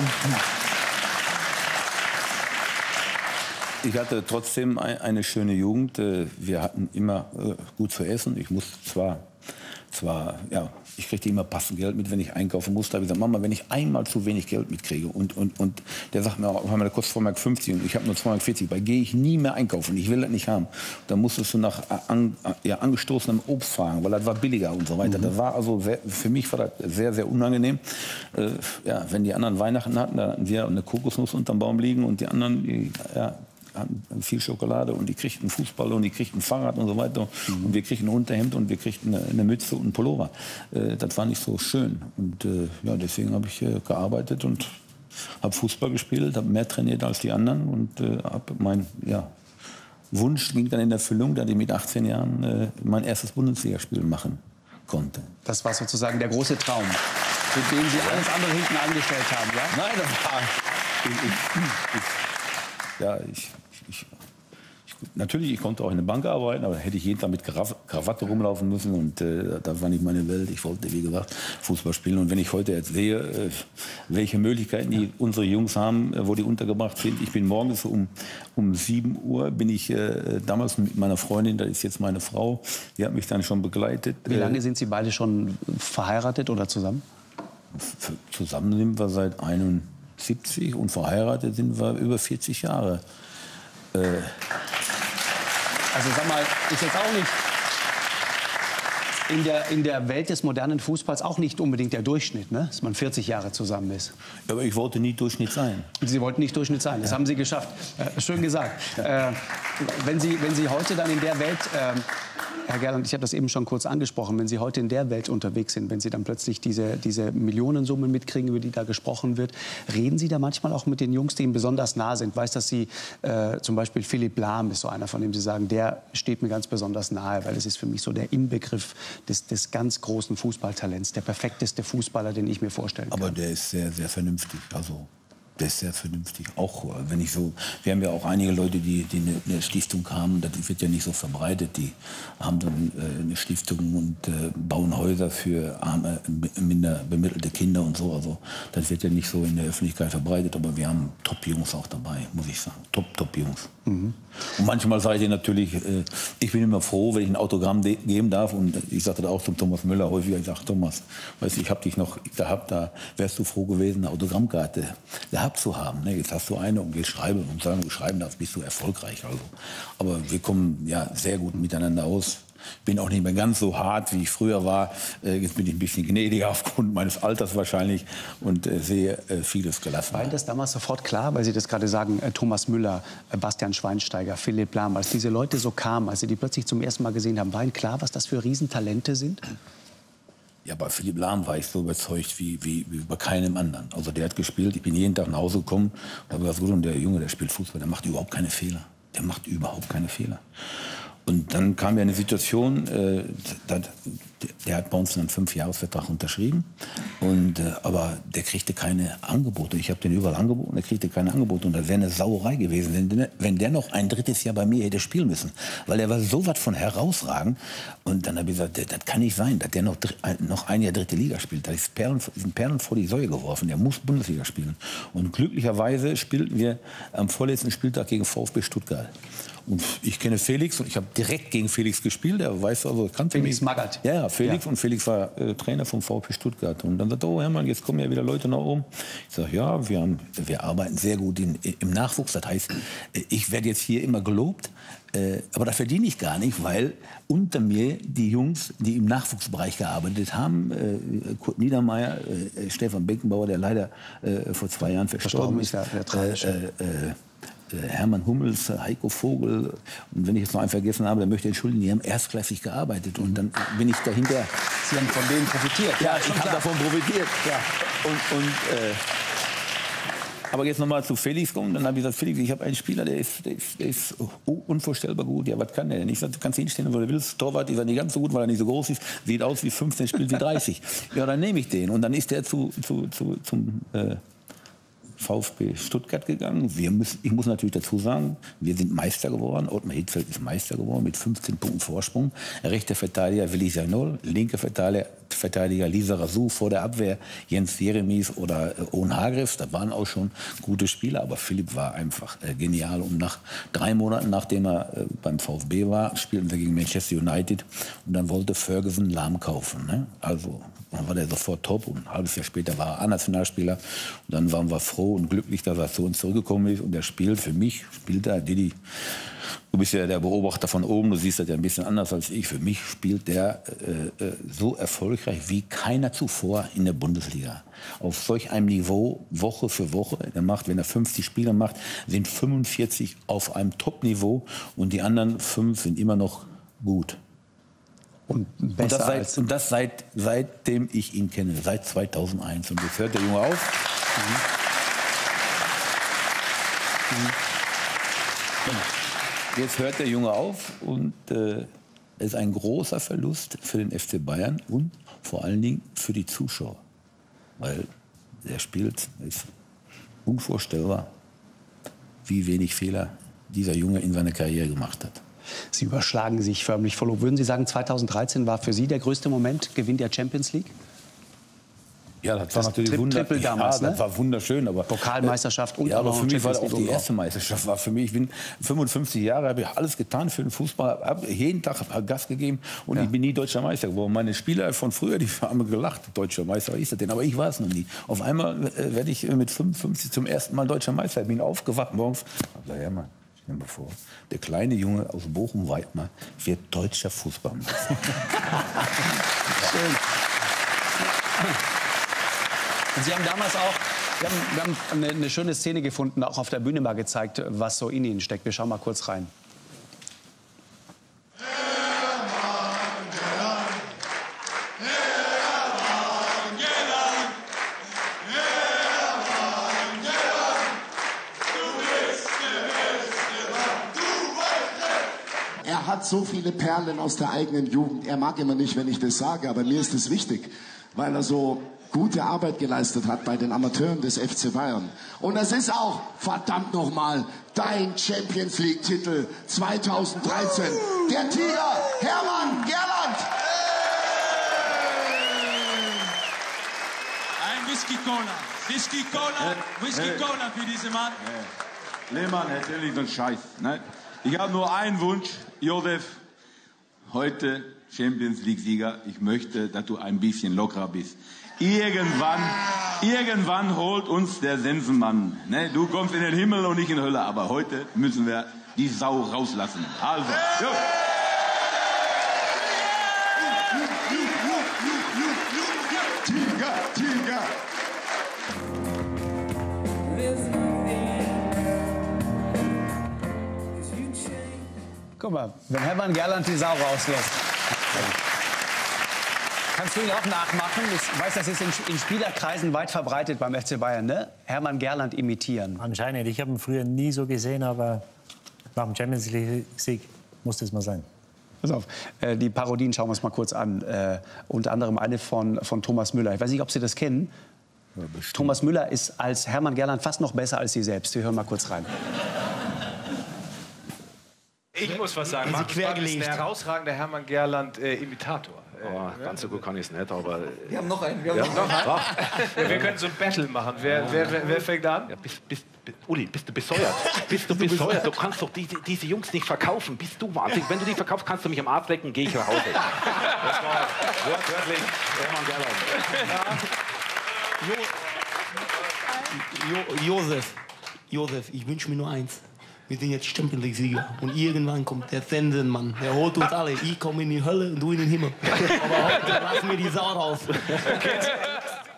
Ich hatte trotzdem eine schöne Jugend. Wir hatten immer gut zu essen. Ich muss zwar, zwar ja, ich kriegte immer passend Geld mit, wenn ich einkaufen musste. Da habe ich gesagt, Mama, wenn ich einmal zu wenig Geld mitkriege und, und, und der sagt mir, oh, der kostet zwei Mark fünfzig und ich habe nur zwei Mark vierzig, bei gehe ich nie mehr einkaufen. Ich will das nicht haben. Dann musstest du nach an, ja, angestoßenem Obst fragen, weil das war billiger und so weiter. Mhm. Das war also sehr, für mich war das sehr, sehr unangenehm. Äh, ja, wenn die anderen Weihnachten hatten, da hatten wir eine Kokosnuss unterm Baum liegen und die anderen, die, ja, hatten viel Schokolade und die kriegten Fußball und die kriegten ein Fahrrad und so weiter. Mhm. Und wir kriegten ein Unterhemd und wir kriegten eine, eine Mütze und einen Pullover. Äh, das war nicht so schön. Und äh, ja, deswegen habe ich äh, gearbeitet und habe Fußball gespielt, habe mehr trainiert als die anderen und äh, habe mein ja, Wunsch ging dann in Erfüllung, dass ich mit achtzehn Jahren äh, mein erstes Bundesligaspiel machen konnte. Das war sozusagen der große Traum, mit dem Sie alles andere hinten angestellt haben, ja? Nein, das war... Ich, ich, ich, ja, ich... Ich, ich, natürlich, ich konnte auch in der Bank arbeiten, aber hätte ich jeden Tag mit Krawatte rumlaufen müssen und äh, das war nicht meine Welt. Ich wollte, wie gesagt, Fußball spielen. Und wenn ich heute jetzt sehe, äh, welche Möglichkeiten die unsere Jungs haben, äh, wo die untergebracht sind. Ich bin morgens um, um sieben Uhr, bin ich äh, damals mit meiner Freundin, das ist jetzt meine Frau, die hat mich dann schon begleitet. Wie lange sind Sie beide schon verheiratet oder zusammen? Zusammen sind wir seit einundsiebzig und verheiratet sind wir über vierzig Jahre. Also sag mal, ist jetzt auch nicht in der, in der Welt des modernen Fußballs auch nicht unbedingt der Durchschnitt, ne? Dass man vierzig Jahre zusammen ist. Aber ich wollte nie Durchschnitt sein. Sie wollten nicht Durchschnitt sein, das ja. haben Sie geschafft. Äh, schön gesagt. Ja. Äh, wenn, Sie, wenn Sie heute dann in der Welt... Äh, Herr Gerland, ich habe das eben schon kurz angesprochen, wenn Sie heute in der Welt unterwegs sind, wenn Sie dann plötzlich diese, diese Millionensummen mitkriegen, über die da gesprochen wird, reden Sie da manchmal auch mit den Jungs, die Ihnen besonders nah sind? Weiß, dass Sie äh, zum Beispiel Philipp Lahm ist so einer, von dem Sie sagen, der steht mir ganz besonders nahe, weil es ist für mich so der Inbegriff des, des ganz großen Fußballtalents, der perfekteste Fußballer, den ich mir vorstellen kann. Aber der ist sehr, sehr vernünftig. Also der ist sehr vernünftig. Auch wenn ich so, wir haben ja auch einige Leute, die, die eine, eine Stiftung haben, das wird ja nicht so verbreitet. Die haben dann äh, eine Stiftung und äh, bauen Häuser für arme, minder bemittelte Kinder und so. Also das wird ja nicht so in der Öffentlichkeit verbreitet. Aber wir haben Top-Jungs auch dabei, muss ich sagen. Top, Top-Jungs. Mhm. Und manchmal sage ich dir natürlich, äh, ich bin immer froh, wenn ich ein Autogramm geben darf. Und ich sagte da auch zum Thomas Müller häufiger, ich sage, Thomas, weißt du, ich habe dich noch gehabt, da wärst du froh gewesen, eine Autogrammkarte gehabt zu haben. Ne? Jetzt hast du eine und gehst schreiben und sagen, du schreiben darfst, bist du erfolgreich. Also. Aber wir kommen ja sehr gut miteinander aus. Bin auch nicht mehr ganz so hart, wie ich früher war. Äh, jetzt bin ich ein bisschen gnädiger aufgrund meines Alters wahrscheinlich und äh, sehe äh, vieles gelassen. War Ihnen das damals sofort klar, weil Sie das gerade sagen, äh, Thomas Müller, äh, Bastian Schweinsteiger, Philipp Lahm, als diese Leute so kamen, als Sie die plötzlich zum ersten Mal gesehen haben, war Ihnen klar, was das für Riesentalente sind? Ja, bei Philipp Lahm war ich so überzeugt wie, wie, wie bei keinem anderen. Also der hat gespielt, ich bin jeden Tag nach Hause gekommen und habe gesagt, und der Junge, der spielt Fußball, der macht überhaupt keine Fehler. Der macht überhaupt keine Fehler. Und dann kam ja eine Situation, äh, dat, der hat bei uns einen Fünfjahresvertrag unterschrieben, und, äh, aber der kriegte keine Angebote. Ich habe den überall angeboten, der kriegte keine Angebote. Und das wäre eine Sauerei gewesen, wenn der, wenn der noch ein drittes Jahr bei mir hätte spielen müssen. Weil er war so was von herausragend. Und dann habe ich gesagt, das, das kann nicht sein, dass der noch, noch ein Jahr dritte Liga spielt. Da ist Perlen, sind Perlen vor die Säue geworfen, der muss Bundesliga spielen. Und glücklicherweise spielten wir am vorletzten Spieltag gegen VfB Stuttgart. Und ich kenne Felix und ich habe direkt gegen Felix gespielt. Er weiß also, kannte Felix Magath. Ja, ja, Felix. Ja. Und Felix war äh, Trainer vom VfB Stuttgart. Und dann sagt er, oh Hermann, jetzt kommen ja wieder Leute nach oben. Ich sage, ja, wir, haben, wir arbeiten sehr gut in, im Nachwuchs. Das heißt, ich werde jetzt hier immer gelobt. Äh, aber das verdiene ich gar nicht, weil unter mir die Jungs, die im Nachwuchsbereich gearbeitet haben, äh, Kurt Niedermeyer, äh, Stefan Beckenbauer, der leider äh, vor zwei Jahren verstorben ist, ja, der tragische. Äh, äh, Hermann Hummels, Heiko Vogel. Und wenn ich jetzt noch einen vergessen habe, dann möchte ich entschuldigen, die haben erstklassig gearbeitet. Und dann bin ich dahinter. Sie haben von denen profitiert. Ja, ich habe davon profitiert. Ja. Und, und, äh, aber jetzt noch mal zu Felix kommen. Dann habe ich gesagt, Felix, ich habe einen Spieler, der ist, der ist, der ist unvorstellbar gut. Ja, was kann der denn? Ich sage, du kannst hinstellen, wo du willst. Torwart ist er nicht ganz so gut, weil er nicht so groß ist. Sieht aus wie fünfzehn, spielt wie dreißig. Ja, dann nehme ich den. Und dann ist der zu, zu, zu, zum äh, VfB Stuttgart gegangen. Wir müssen, ich muss natürlich dazu sagen, wir sind Meister geworden. Ottmar Hitzfeld ist Meister geworden mit fünfzehn Punkten Vorsprung. Rechter Verteidiger Willi Janol, linker Verteidiger, Verteidiger Lisa Razou, vor der Abwehr Jens Jeremies oder äh, Owen Hargreaves. Da waren auch schon gute Spieler, aber Philipp war einfach äh, genial. Und nach drei Monaten, nachdem er äh, beim VfB war, spielten wir gegen Manchester United. Und dann wollte Ferguson Lahm kaufen. Ne? Also dann war der sofort top. Und ein halbes Jahr später war er A-Nationalspieler. Und dann waren wir froh und glücklich, dass er zu uns zurückgekommen ist. Und er spielt für mich, spielt er, Didi, du bist ja der Beobachter von oben, du siehst das ja ein bisschen anders als ich. Für mich spielt der äh, äh, so erfolgreich wie keiner zuvor in der Bundesliga. Auf solch einem Niveau, Woche für Woche. Er macht, wenn er fünfzig Spiele macht, sind fünfundvierzig auf einem Top-Niveau und die anderen fünf sind immer noch gut. Und, und das, seit, und das seit, seitdem ich ihn kenne, seit zweitausendeins. Und jetzt hört der Junge auf. Mhm. Mhm. Jetzt hört der Junge auf und äh, es ist ein großer Verlust für den F C Bayern und vor allen Dingen für die Zuschauer. Weil der spielt, ist unvorstellbar, wie wenig Fehler dieser Junge in seiner Karriere gemacht hat. Sie überschlagen sich förmlich voll. Würden Sie sagen, zweitausenddreizehn war für Sie der größte Moment, Gewinn der Champions League? Ja, das, das war natürlich Tri wunder Triple damals, ja, ne? das war wunderschön. Aber, Pokalmeisterschaft und ja, aber auch für mich war das Champions auch League die erste Meisterschaft. War für mich, ich bin fünfundfünfzig Jahre, habe ich alles getan für den Fußball, habe jeden Tag Gas gegeben und ja. ich bin nie deutscher Meister geworden. Meine Spieler von früher, die haben gelacht, deutscher Meister, was ist das denn? Aber ich war es noch nie. Auf einmal äh, werde ich mit fünfundfünfzig zum ersten Mal deutscher Meister. Ich bin aufgewacht morgens. Also, ja, Mann. Stell dir mal vor, der kleine Junge aus Bochum-Weidmar wird deutscher Fußballmeister. Schön. Und Sie haben damals auch, wir haben, wir haben eine, eine schöne Szene gefunden, auch auf der Bühne mal gezeigt, was so in Ihnen steckt. Wir schauen mal kurz rein. Er hat so viele Perlen aus der eigenen Jugend. Er mag immer nicht, wenn ich das sage, aber mir ist es wichtig, weil er so gute Arbeit geleistet hat bei den Amateuren des F C Bayern. Und es ist auch, verdammt nochmal, dein Champions League-Titel zweitausenddreizehn. Der Tiger, Hermann Gerland. Ein Whisky Cola. Whisky Cola, Whisky Cola für diesen Mann. Lehmann, erzähl nicht so einen Scheiß. Ne? Ich habe nur einen Wunsch, Josef, heute Champions League-Sieger. Ich möchte, dass du ein bisschen lockerer bist. Irgendwann, irgendwann holt uns der Sensenmann. Ne? Du kommst in den Himmel und nicht in die Hölle, aber heute müssen wir die Sau rauslassen. Also, jo. Tiger, Tiger. Guck mal, wenn Hermann Gerland die Sau rauslässt. Kannst du ihn auch nachmachen? Ich weiß, das ist in, in Spielerkreisen weit verbreitet beim F C Bayern, ne? Hermann Gerland imitieren. Anscheinend. Ich habe ihn früher nie so gesehen, aber nach dem Champions League-Sieg muss das mal sein. Pass auf, äh, die Parodien schauen wir uns mal kurz an. Äh, unter anderem eine von, von Thomas Müller. Ich weiß nicht, ob Sie das kennen. Ja, Thomas Müller ist als Hermann Gerland fast noch besser als Sie selbst. Wir hören mal kurz rein. Ich muss was sagen, Markus Bartels ist ein herausragender Hermann Gerland-Imitator. Äh, oh, ganz so gut kann ich es nicht, aber... Wir haben noch einen. Wir, haben wir, haben noch einen. Ja, wir können so ein Battle machen. Wer, wer, wer, wer fängt an? Ja, bist, bist, bist, Uli, bist du besäuert? Bist du besäuert? Du kannst doch diese, diese Jungs nicht verkaufen. Bist du wahnsinnig? Wenn du die verkaufst, kannst du mich am Arzt lecken, gehe ich nach Hause. Das war wortwörtlich Hermann Gerland. Jo, jo, Josef, Josef, ich wünsche mir nur eins. Wir sind jetzt Champions League-Sieger. Und irgendwann kommt der Sensenmann. Der holt uns alle. Ich komme in die Hölle und du in den Himmel. Aber heute lassen wir die Sau raus. Okay.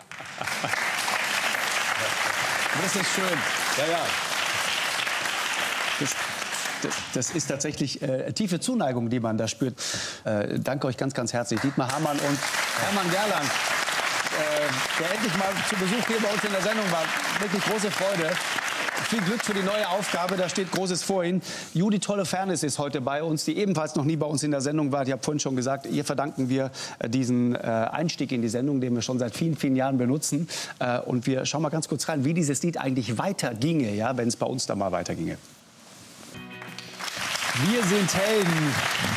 Das ist schön. Ja, ja. das ist tatsächlich äh, tiefe Zuneigung, die man da spürt. Äh, danke euch ganz, ganz herzlich. Dietmar Hamann und Hermann Gerland, äh, der endlich mal zu Besuch hier bei uns in der Sendung war. Wirklich große Freude. Viel Glück für die neue Aufgabe, da steht Großes vor Ihnen. Judith Holofernes ist heute bei uns, die ebenfalls noch nie bei uns in der Sendung war. Ich habe vorhin schon gesagt, ihr verdanken wir äh, diesen äh, Einstieg in die Sendung, den wir schon seit vielen, vielen Jahren benutzen. Äh, und wir schauen mal ganz kurz rein, wie dieses Lied eigentlich weiterginge, ja, wenn es bei uns da mal weiterginge. Wir sind Helden.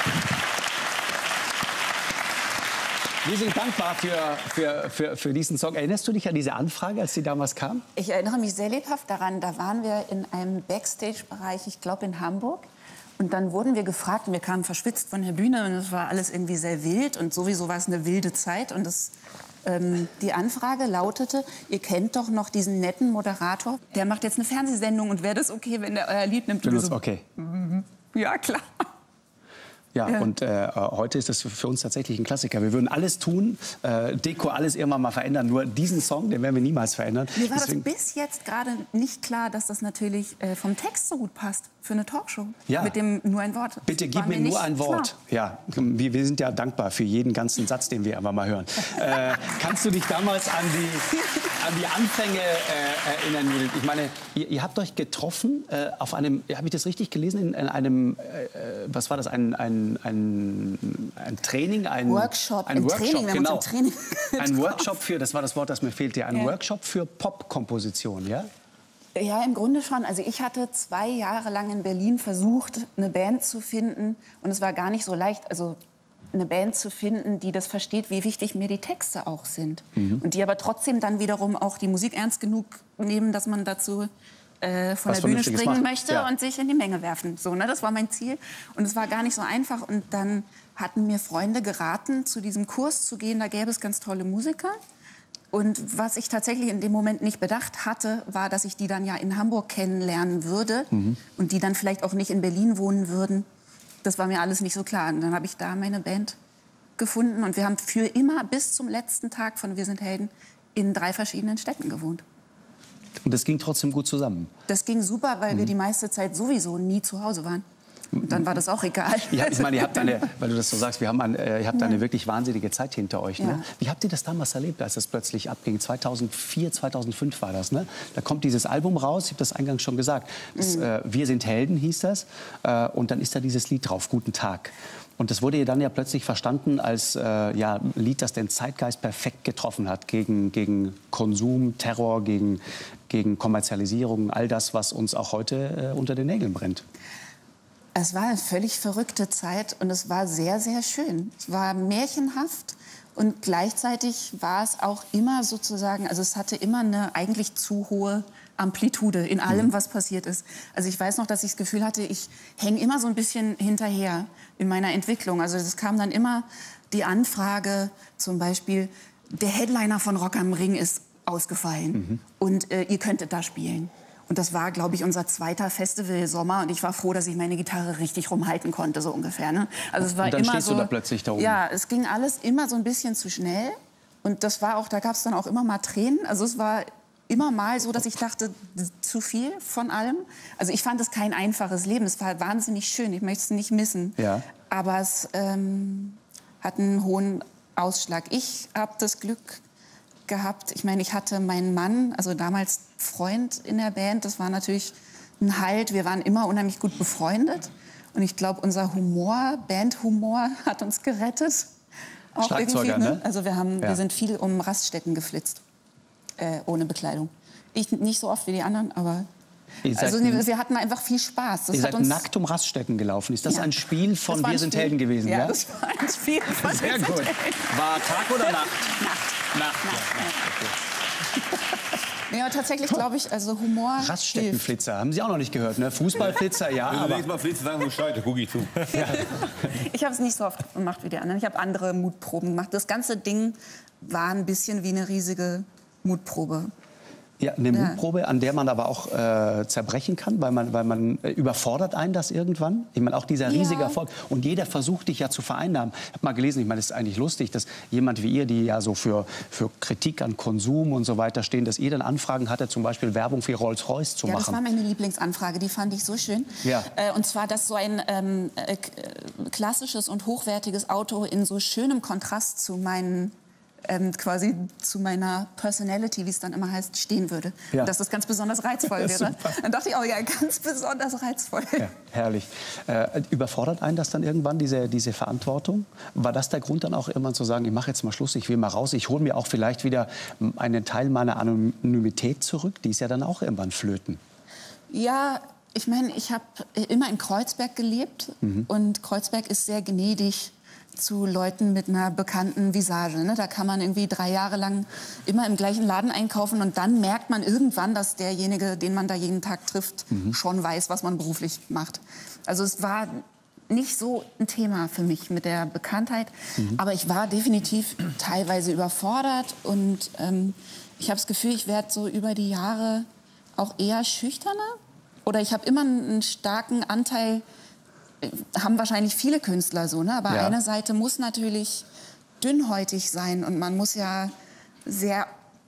Wir sind dankbar für, für, für, für diesen Song. Erinnerst du dich an diese Anfrage, als sie damals kam? Ich erinnere mich sehr lebhaft daran. Da waren wir in einem Backstage-Bereich, ich glaube in Hamburg. Und dann wurden wir gefragt und wir kamen verschwitzt von der Bühne. Und es war alles irgendwie sehr wild. Und sowieso war es eine wilde Zeit. Und das, ähm, die Anfrage lautete, ihr kennt doch noch diesen netten Moderator. Der macht jetzt eine Fernsehsendung. Und wäre das okay, wenn der euer Lied nimmt? Finde das okay. Mhm. Ja, klar. Ja, ja, und äh, heute ist das für uns tatsächlich ein Klassiker. Wir würden alles tun, äh, Deko, alles irgendwann mal verändern. Nur diesen Song, den werden wir niemals verändern. Mir war Deswegen... das bis jetzt gerade nicht klar, dass das natürlich äh, vom Text so gut passt für eine Talkshow. Ja. Mit dem nur ein Wort. Bitte gib mir nur ein Wort. Klar. Ja, wir, wir sind ja dankbar für jeden ganzen Satz, den wir einfach mal hören. äh, kannst du dich damals an die, an die Anfänge äh, erinnern, Judith? Ich meine, ihr, ihr habt euch getroffen äh, auf einem, habe ich das richtig gelesen, in, in einem, äh, was war das, ein, ein Ein, ein Training, ein Workshop, ein Workshop, Training, wir genau. haben uns im Training ein Workshop für, das war das Wort, das mir fehlte, ein ja. Workshop für Popkomposition, ja? Ja, im Grunde schon. Also ich hatte zwei Jahre lang in Berlin versucht, eine Band zu finden und es war gar nicht so leicht, also eine Band zu finden, die das versteht, wie wichtig mir die Texte auch sind mhm. und die aber trotzdem dann wiederum auch die Musik ernst genug nehmen, dass man dazu Äh, von Was der Bühne springen machen. möchte ja. und sich in die Menge werfen. So, ne? Das war mein Ziel. Und es war gar nicht so einfach. Und dann hatten mir Freunde geraten, zu diesem Kurs zu gehen. Da gäbe es ganz tolle Musiker. Und was ich tatsächlich in dem Moment nicht bedacht hatte, war, dass ich die dann ja in Hamburg kennenlernen würde. Mhm. Und die dann vielleicht auch nicht in Berlin wohnen würden. Das war mir alles nicht so klar. Und dann habe ich da meine Band gefunden. Und wir haben für immer bis zum letzten Tag von Wir sind Helden in drei verschiedenen Städten gewohnt. Und das ging trotzdem gut zusammen? Das ging super, weil mhm. wir die meiste Zeit sowieso nie zu Hause waren. Und dann war das auch egal. Ja, ich meine, ihr habt eine, weil du das so sagst, wir haben ein, äh, ihr habt eine wirklich wahnsinnige Zeit hinter euch. Ne? Ja. Wie habt ihr das damals erlebt, als das plötzlich abging? zweitausendvier, zweitausendfünf war das, ne? Da kommt dieses Album raus, ich habe das eingangs schon gesagt. Das, mhm. äh, Wir sind Helden hieß das. Äh, und dann ist da dieses Lied drauf, Guten Tag. Und das wurde ja dann ja plötzlich verstanden als äh, ja, Lied, das den Zeitgeist perfekt getroffen hat. Gegen, gegen Konsum, Terror, gegen, gegen Kommerzialisierung. All das, was uns auch heute äh, unter den Nägeln brennt. Es war eine völlig verrückte Zeit und es war sehr, sehr schön. Es war märchenhaft und gleichzeitig war es auch immer sozusagen, also es hatte immer eine eigentlich zu hohe Amplitude in allem, was passiert ist. Also ich weiß noch, dass ich das Gefühl hatte, ich hänge immer so ein bisschen hinterher in meiner Entwicklung. Also es kam dann immer die Anfrage, zum Beispiel, der Headliner von Rock am Ring ist ausgefallen mhm. und äh, ihr könntet da spielen. Und das war, glaube ich, unser zweiter Festival-Sommer. Und ich war froh, dass ich meine Gitarre richtig rumhalten konnte, so ungefähr. Ne? Also es war und dann immer stehst so, du da plötzlich da oben. Ja, es ging alles immer so ein bisschen zu schnell. Und das war auch, da gab es dann auch immer mal Tränen. Also es war immer mal so, dass ich dachte, zu viel von allem. Also ich fand es kein einfaches Leben. Es war wahnsinnig schön. Ich möchte es nicht missen. Ja. Aber es ähm, hat einen hohen Ausschlag. Ich habe das Glück gehabt. Ich meine, ich hatte meinen Mann, also damals Freund in der Band. Das war natürlich ein Halt. Wir waren immer unheimlich gut befreundet. Und ich glaube, unser Humor, Bandhumor, hat uns gerettet. Auch Schlagzeuger, irgendwie, ne? ne? Also wir, haben, Ja. wir sind viel um Raststätten geflitzt. Äh, ohne Bekleidung. Ich nicht so oft wie die anderen, aber... Ihr seid, Also nee, wir hatten einfach viel Spaß. Das ihr hat seid uns nackt um Raststätten gelaufen. Ist das Ja. ein Spiel von Das war ein Wir sind Spiel. Helden gewesen? Ja, Ja, das war ein Spiel von Sehr Wir sind gut. Helden. War Tag oder Nacht? Nacht. Nacht. Ja, aber tatsächlich glaube ich, also Humor hilft. Raststättenflitzer, haben Sie auch noch nicht gehört, ne? Fußballflitzer, ja, Wenn du aber... nächstes Mal flitzt, sagen wir Bescheid, da gucke ich zu. Ja. Ich habe es nicht so oft gemacht wie die anderen. Ich habe andere Mutproben gemacht. Das ganze Ding war ein bisschen wie eine riesige Mutprobe. Ja, eine Mutprobe, an der man aber auch äh, zerbrechen kann, weil man, weil man äh, überfordert einen das irgendwann. Ich meine, auch dieser riesige Ja. Erfolg. Und jeder versucht, dich ja zu vereinnahmen. Ich habe mal gelesen, ich meine, es ist eigentlich lustig, dass jemand wie ihr, die ja so für, für Kritik an Konsum und so weiter stehen, dass ihr dann Anfragen hatte, zum Beispiel Werbung für Rolls-Royce zu Ja, machen. das war meine Lieblingsanfrage, die fand ich so schön. Ja. Äh, und zwar, dass so ein ähm, äh, klassisches und hochwertiges Auto in so schönem Kontrast zu meinen ähm, quasi zu meiner Personality, wie es dann immer heißt, stehen würde. Ja. Und dass das ganz besonders reizvoll wäre. Super. Dann dachte ich, oh ja, ganz besonders reizvoll. Ja, herrlich. Äh, überfordert einen das dann irgendwann, diese, diese Verantwortung? War das der Grund dann auch irgendwann zu sagen, ich mache jetzt mal Schluss, ich will mal raus, ich hole mir auch vielleicht wieder einen Teil meiner Anonymität zurück? Die ist ja dann auch irgendwann flöten. Ja, ich meine, ich habe immer in Kreuzberg gelebt. Mhm. Und Kreuzberg ist sehr gnädig zu Leuten mit einer bekannten Visage. Ne? Da kann man irgendwie drei Jahre lang immer im gleichen Laden einkaufen und dann merkt man irgendwann, dass derjenige, den man da jeden Tag trifft, mhm. schon weiß, was man beruflich macht. Also es war nicht so ein Thema für mich mit der Bekanntheit, mhm. aber ich war definitiv teilweise überfordert und ähm, ich habe das Gefühl, ich werde so über die Jahre auch eher schüchterner oder ich habe immer einen starken Anteil, haben wahrscheinlich viele Künstler so, ne? Aber ja. eine Seite muss natürlich dünnhäutig sein und man muss ja sehr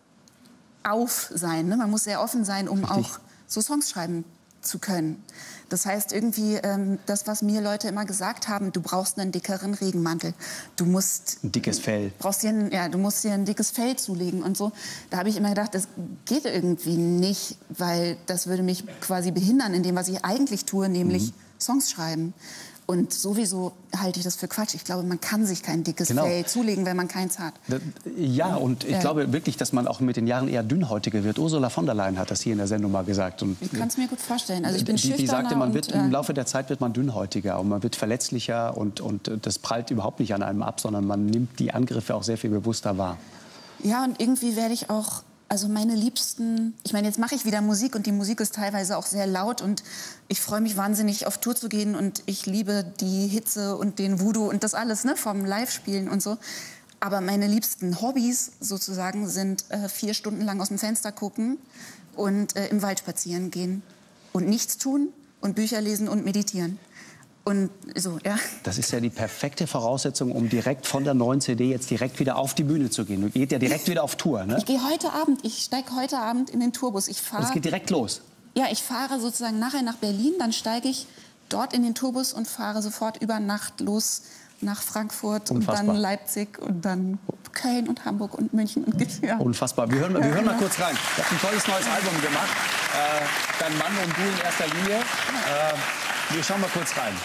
auf sein, ne? Man muss sehr offen sein, um Richtig. auch so Songs schreiben zu können. Das heißt irgendwie, ähm, das, was mir Leute immer gesagt haben, du brauchst einen dickeren Regenmantel, du musst ein dickes Fell, brauchst dir ein, ja, du musst dir ein dickes Fell zulegen und so. Da habe ich immer gedacht, das geht irgendwie nicht, weil das würde mich quasi behindern in dem, was ich eigentlich tue, nämlich mhm. Songs schreiben. Und sowieso halte ich das für Quatsch. Ich glaube, man kann sich kein dickes genau. Fell zulegen, wenn man keins hat. Ja, und ich ja. glaube wirklich, dass man auch mit den Jahren eher dünnhäutiger wird. Ursula von der Leyen hat das hier in der Sendung mal gesagt. Und ich kann es mir gut vorstellen. Also ich bin die, die sagte, man wird, und, äh, im Laufe der Zeit wird man dünnhäutiger und man wird verletzlicher und, und das prallt überhaupt nicht an einem ab, sondern man nimmt die Angriffe auch sehr viel bewusster wahr. Ja, und irgendwie werde ich auch... Also meine Liebsten, ich meine, jetzt mache ich wieder Musik und die Musik ist teilweise auch sehr laut und ich freue mich wahnsinnig, auf Tour zu gehen und ich liebe die Hitze und den Voodoo und das alles, ne, vom Live-Spielen und so. Aber meine liebsten Hobbys sozusagen sind äh, vier Stunden lang aus dem Fenster gucken und äh, im Wald spazieren gehen und nichts tun und Bücher lesen und meditieren. Und so, ja. Das ist ja die perfekte Voraussetzung, um direkt von der neuen C D jetzt direkt wieder auf die Bühne zu gehen. Du geht ja direkt wieder auf Tour, ne? Ich gehe heute Abend, ich steige heute Abend in den Tourbus. Ich fahre. Es geht direkt los. Ja, ich fahre sozusagen nachher nach Berlin, dann steige ich dort in den Tourbus und fahre sofort über Nacht los nach Frankfurt Unfassbar. und dann Leipzig und dann Köln und Hamburg und München und ja. Unfassbar. Wir hören, wir hören mal kurz rein. Du hast ein tolles neues Album gemacht. Äh, dein Mann und du in erster Linie. Äh, wir schauen mal kurz rein.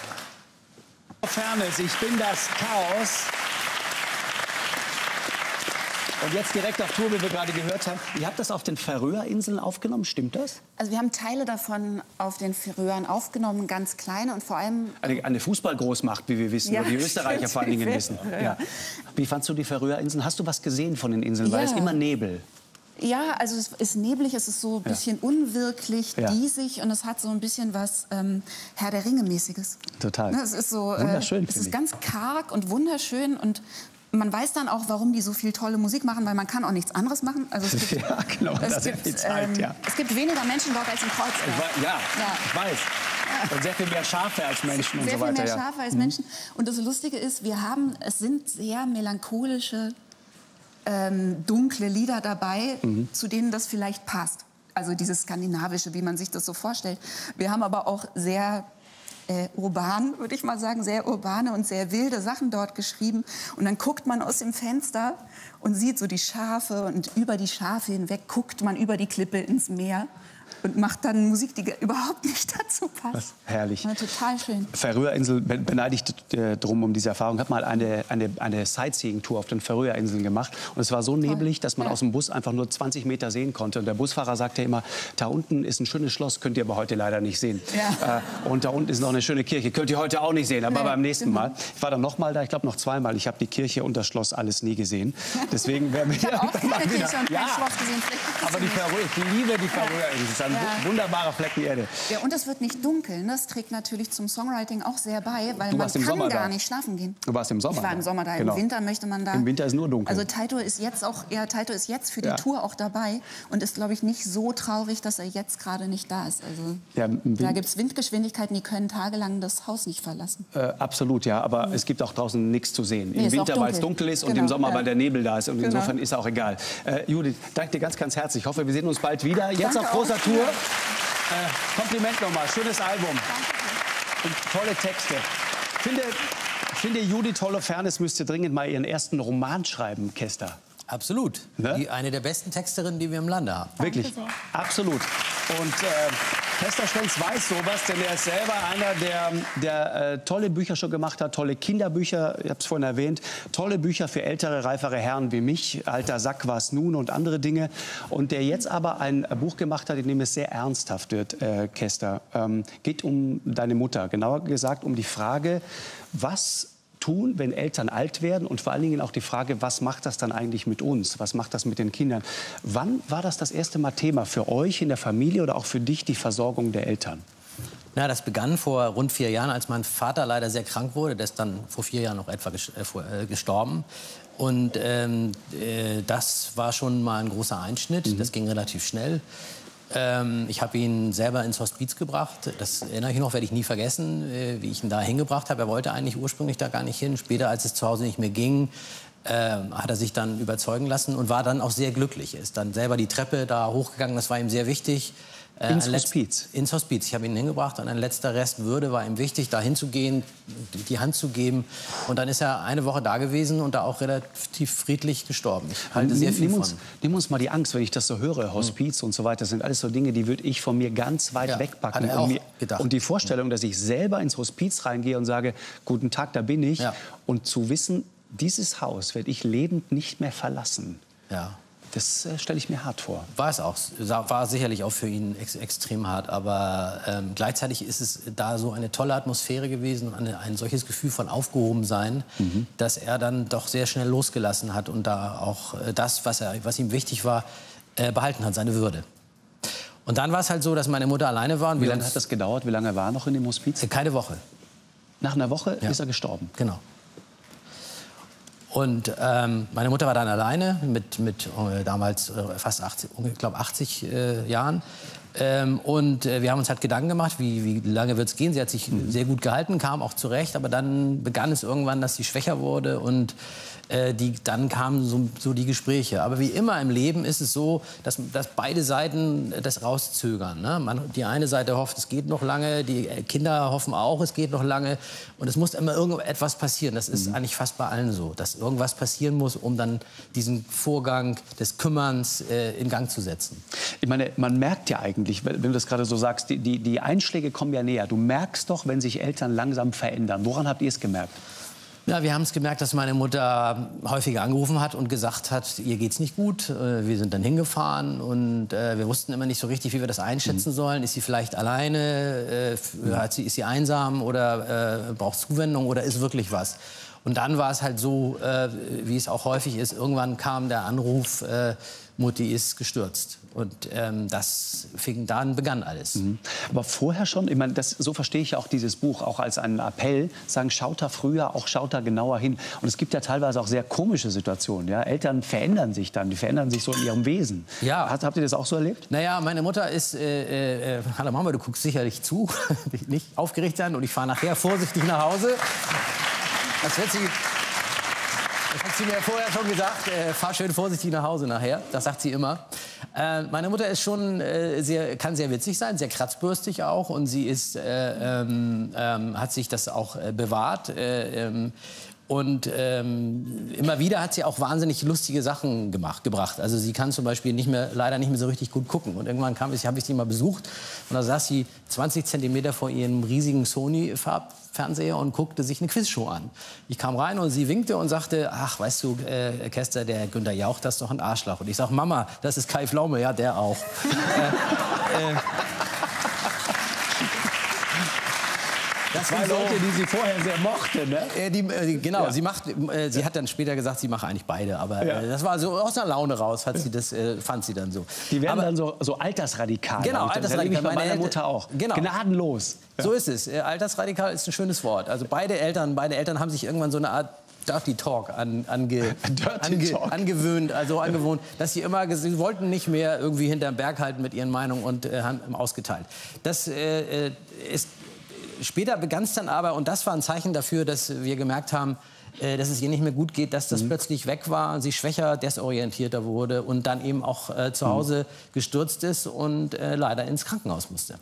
Fairness, ich bin das Chaos. Und jetzt direkt auf Tour, wie wir gerade gehört haben. Ihr habt das auf den Färöerinseln aufgenommen, stimmt das? Also wir haben Teile davon auf den Färöern aufgenommen, ganz kleine und vor allem... Eine, eine Fußballgroßmacht, wie wir wissen, ja, oder die Österreicher vor allen Dingen wissen. Ja. Ja. Wie fandst du die Färöerinseln? Hast du was gesehen von den Inseln? Ja. Weil es immer Nebel. Ja, also es ist neblig, es ist so ein bisschen ja. unwirklich, ja. diesig und es hat so ein bisschen was ähm, Herr der Ringe-mäßiges. Total. Es ist so, wunderschön, äh, es ist ganz karg und wunderschön und man weiß dann auch, warum die so viel tolle Musik machen, weil man kann auch nichts anderes machen. Also es gibt, ja, genau, es das gibt, ist die Zeit, ähm, ja. es gibt weniger Menschen dort als in Kreuzberg. Ich ja, ja, ich weiß. Und sehr viel mehr Schafe als Menschen und sehr so weiter. Sehr viel mehr ja. Schafe als Menschen. Und das Lustige ist, wir haben, es sind sehr melancholische, ähm, dunkle Lieder dabei, mhm. zu denen das vielleicht passt. Also dieses Skandinavische, wie man sich das so vorstellt. Wir haben aber auch sehr äh, urban, würde ich mal sagen, sehr urbane und sehr wilde Sachen dort geschrieben. Und dann guckt man aus dem Fenster und sieht so die Schafe und über die Schafe hinweg guckt man über die Klippe ins Meer. Und macht dann Musik, die überhaupt nicht dazu passt. Was herrlich. Ja, total schön. Färöerinsel beneide ich äh, drum um diese Erfahrung. Ich habe mal eine, eine, eine Sightseeing-Tour auf den Färöerinseln gemacht. Und es war so neblig, dass man ja. aus dem Bus einfach nur zwanzig Meter sehen konnte. Und der Busfahrer sagte immer, da unten ist ein schönes Schloss, könnt ihr aber heute leider nicht sehen. Ja. Äh, und da unten ist noch eine schöne Kirche, könnt ihr heute auch nicht sehen, aber nee, beim nächsten Mal. Ich war dann noch mal da, ich glaube noch zweimal. Ich habe die Kirche und das Schloss alles nie gesehen. Deswegen werden wir ich habe auch keine Kirche und kein ja. Schloss gesehen. Aber die Färö ich liebe die Färöerinseln. ist ein Ja. wunderbarer Flecken Erde. Ja, und es wird nicht dunkel. Ne? Das trägt natürlich zum Songwriting auch sehr bei, weil Du man warst im kann Sommer gar da. nicht schlafen gehen. Du warst im Sommer Ich war da. im Sommer da. Genau. Im Winter möchte man da... Im Winter ist nur dunkel. Also Taito ist jetzt auch, ja, Taito ist jetzt für die Ja. Tour auch dabei und ist, glaube ich, nicht so traurig, dass er jetzt gerade nicht da ist. Also Ja, im da Win- gibt es Windgeschwindigkeiten, die können tagelang das Haus nicht verlassen. Äh, absolut, ja. Aber es gibt auch draußen nichts zu sehen. Nee, Im ist auch Winter, weil es dunkel. dunkel ist und Genau, im Sommer, ja. weil der Nebel da ist. Und Genau. insofern ist auch egal. Äh, Judith, danke dir ganz, ganz herzlich. Ich hoffe, wir sehen uns bald wieder. Jetzt Danke auf großer auch. Tour. Äh, Kompliment nochmal. Schönes Album. Und tolle Texte. Ich finde, ich finde, Judith Holofernes müsste dringend mal ihren ersten Roman schreiben, Kester. Absolut. Ne? Die, eine der besten Texterinnen, die wir im Lande haben. Wirklich, absolut. Und äh, Kester Stenz weiß sowas, denn er ist selber einer, der, der äh, tolle Bücher schon gemacht hat, tolle Kinderbücher, ich habe es vorhin erwähnt, tolle Bücher für ältere, reifere Herren wie mich, Alter Sack war's nun und andere Dinge. Und der jetzt aber ein Buch gemacht hat, in dem es sehr ernsthaft wird, äh, Kester. Ähm, geht um deine Mutter, genauer gesagt um die Frage, was tun, wenn Eltern alt werden und vor allen Dingen auch die Frage, was macht das dann eigentlich mit uns? Was macht das mit den Kindern? Wann war das das erste Mal Thema für euch in der Familie oder auch für dich, die Versorgung der Eltern? Na, das begann vor rund vier Jahren, als mein Vater leider sehr krank wurde. Der ist dann vor vier Jahren noch etwa ges äh, vor, äh, gestorben. Und ähm, äh, das war schon mal ein großer Einschnitt. Mhm. Das ging relativ schnell. Ähm, ich habe ihn selber ins Hospiz gebracht. Das erinnere ich noch, werde ich nie vergessen, äh, wie ich ihn da hingebracht habe. Er wollte eigentlich ursprünglich da gar nicht hin. Später, als es zu Hause nicht mehr ging, äh, hat er sich dann überzeugen lassen und war dann auch sehr glücklich. Er ist dann selber die Treppe da hochgegangen. Das war ihm sehr wichtig. Äh, Ins ein Hospiz? Ins Hospiz. Ich habe ihn hingebracht und ein letzter Rest Würde war ihm wichtig, da hinzugehen, die Hand zu geben. Und dann ist er eine Woche da gewesen und da auch relativ friedlich gestorben. Ich halte sehr nimm, viel nimm von. uns, nimm uns mal die Angst, wenn ich das so höre, Hospiz mhm. und so weiter. Das sind alles so Dinge, die würde ich von mir ganz weit Ja, wegpacken. hat er und, auch mir, gedacht. und die Vorstellung, dass ich selber ins Hospiz reingehe und sage, guten Tag, da bin ich. Ja. Und zu wissen, dieses Haus werde ich lebend nicht mehr verlassen. Ja. Das äh, stelle ich mir hart vor. War es auch. War sicherlich auch für ihn ex extrem hart. Aber ähm, gleichzeitig ist es da so eine tolle Atmosphäre gewesen, eine, ein solches Gefühl von Aufgehobensein, mhm. dass er dann doch sehr schnell losgelassen hat und da auch äh, das, was, er, was ihm wichtig war, äh, behalten hat, seine Würde. Und dann war es halt so, dass meine Mutter alleine war. Und Wie lange hat das gedauert? Wie lange war er noch in dem Hospiz? Keine Woche. Nach einer Woche Ja. ist er gestorben? Genau. Und ähm, meine Mutter war dann alleine mit, mit äh, damals äh, fast achtzig, ich glaube achtzig äh, Jahren. Ähm, und äh, wir haben uns halt Gedanken gemacht, wie, wie lange wird es gehen. Sie hat sich mhm. sehr gut gehalten, kam auch zurecht. Aber dann begann es irgendwann, dass sie schwächer wurde. Und äh, die, dann kamen so, so die Gespräche. Aber wie immer im Leben ist es so, dass, dass beide Seiten das rauszögern. Ne? Man, die eine Seite hofft, es geht noch lange. Die Kinder hoffen auch, es geht noch lange. Und es muss immer irgendetwas passieren. Das ist mhm. eigentlich fast bei allen so, dass irgendwas passieren muss, um dann diesen Vorgang des Kümmerns äh, in Gang zu setzen. Ich meine, man merkt ja eigentlich, wenn du das gerade so sagst, die, die, die Einschläge kommen ja näher. Du merkst doch, wenn sich Eltern langsam verändern. Woran habt ihr es gemerkt? Ja, wir haben es gemerkt, dass meine Mutter häufiger angerufen hat und gesagt hat, ihr geht's nicht gut. Wir sind dann hingefahren und äh, wir wussten immer nicht so richtig, wie wir das einschätzen mhm. sollen. Ist sie vielleicht alleine? Äh, hat sie, ist sie einsam oder äh, braucht Zuwendung oder ist wirklich was? Und dann war es halt so, äh, wie es auch häufig ist, irgendwann kam der Anruf, äh, Mutti ist gestürzt. Und ähm, das fing, dann begann alles. Mhm. Aber vorher schon, ich meine, das, so verstehe ich auch dieses Buch, auch als einen Appell, sagen, schaut da früher, auch schaut da genauer hin. Und es gibt ja teilweise auch sehr komische Situationen. Ja? Eltern verändern sich dann, die verändern sich so in ihrem Wesen. Ja. Hat, habt ihr das auch so erlebt? Naja, meine Mutter ist, äh, äh, hallo Mama, du guckst sicherlich zu, nicht aufgeregt sein und ich fahre nachher vorsichtig nach Hause. Das wird sie... Das hat sie mir vorher schon gesagt, äh, fahr schön vorsichtig nach Hause nachher. Das sagt sie immer. Äh, meine Mutter ist schon äh, sehr, kann sehr witzig sein, sehr kratzbürstig auch. Und sie ist, äh, ähm, ähm, hat sich das auch äh, bewahrt. Äh, ähm, und ähm, immer wieder hat sie auch wahnsinnig lustige Sachen gemacht, gebracht. Also sie kann zum Beispiel nicht mehr, leider nicht mehr so richtig gut gucken. Und irgendwann kam ich, habe ich sie mal besucht und da saß sie zwanzig Zentimeter vor ihrem riesigen Sony-Farbfernseher und guckte sich eine Quizshow an. Ich kam rein und sie winkte und sagte, ach, weißt du, äh, Kester, der Günter Jauch, das ist doch ein Arschloch. Und ich sag, Mama, das ist Kai Pflaume, ja, der auch. äh, äh, Das Zwei so, Leute, die sie vorher sehr mochte, ne? Äh, die, äh, genau, Ja. sie macht, äh, sie hat dann später gesagt, sie mache eigentlich beide. Aber Ja. äh, das war so aus einer Laune raus, hat sie das, äh, fand sie dann so. Die werden aber, dann so, so altersradikal. Genau, Das erlebe altersradikal. ich bei meiner Eltern- Mutter auch. Genau. Gnadenlos. So ist es. Äh, Altersradikal ist ein schönes Wort. Also beide Eltern, beide Eltern haben sich irgendwann so eine Art Dirty Talk an, ange, Dirty ange, Talk. angewöhnt, also angewohnt, dass sie immer, ges- sie wollten nicht mehr irgendwie hinterm Berg halten mit ihren Meinungen und äh, haben ausgeteilt. Das äh, äh, ist, später begann es dann aber, und das war ein Zeichen dafür, dass wir gemerkt haben, äh, dass es ihr nicht mehr gut geht, dass das Mhm. plötzlich weg war, sie schwächer, desorientierter wurde und dann eben auch äh, zu Hause gestürzt ist und äh, leider ins Krankenhaus musste.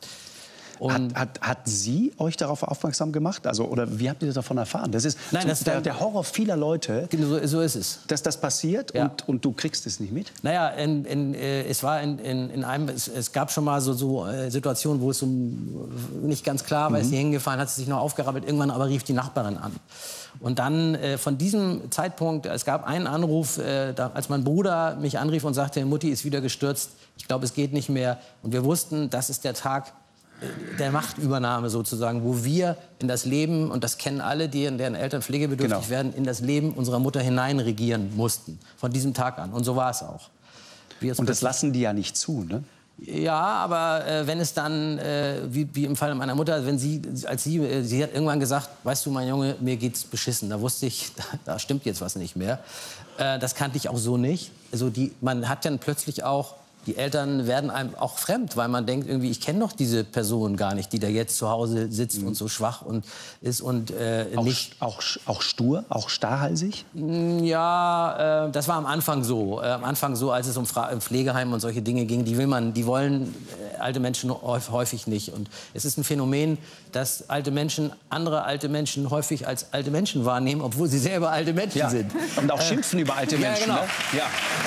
Hat, hat, hat sie euch darauf aufmerksam gemacht? Also, oder wie habt ihr davon erfahren? Das ist Nein, so das- der, der Horror vieler Leute, So, so ist es. dass das passiert Ja. und, und du kriegst es nicht mit. Naja, in, in, äh, es war in, in, in einem, es, es gab schon mal so, so äh, Situationen, wo es so nicht ganz klar war, ist sie hingefallen, hat sie sich noch aufgerappelt, irgendwann aber rief die Nachbarin an. Und dann äh, von diesem Zeitpunkt, es gab einen Anruf, äh, da, als mein Bruder mich anrief und sagte, Mutti ist wieder gestürzt, ich glaube, es geht nicht mehr. Und wir wussten, das ist der Tag äh, der Machtübernahme sozusagen, wo wir in das Leben, und das kennen alle, die, deren Eltern pflegebedürftig Genau. werden, in das Leben unserer Mutter hineinregieren mussten. Von diesem Tag an. Und so war es auch. Wir es Und das plötzlich- lassen die ja nicht zu, ne? Ja, aber äh, wenn es dann, äh, wie, wie im Fall meiner Mutter, wenn sie, als sie, äh, sie hat irgendwann gesagt, weißt du, mein Junge, mir geht's beschissen. Da wusste ich, da, da stimmt jetzt was nicht mehr. Äh, das kannte ich auch so nicht. Also die, man hat dann plötzlich auch, die Eltern werden einem auch fremd, weil man denkt irgendwie, ich kenne doch diese Person gar nicht, die da jetzt zu Hause sitzt und so schwach und ist und äh, Auch, nicht. auch, auch stur, auch starrhalsig? Ja, äh, das war am Anfang so. Äh, am Anfang so, als es um Fra Pflegeheim und solche Dinge ging, die will man, die wollen äh, alte Menschen häufig, häufig nicht. Und es ist ein Phänomen, dass alte Menschen andere alte Menschen häufig als alte Menschen wahrnehmen, obwohl sie selber alte Menschen Ja. sind. Und auch Äh, schimpfen über alte ja, Menschen. genau. Ne? Ja.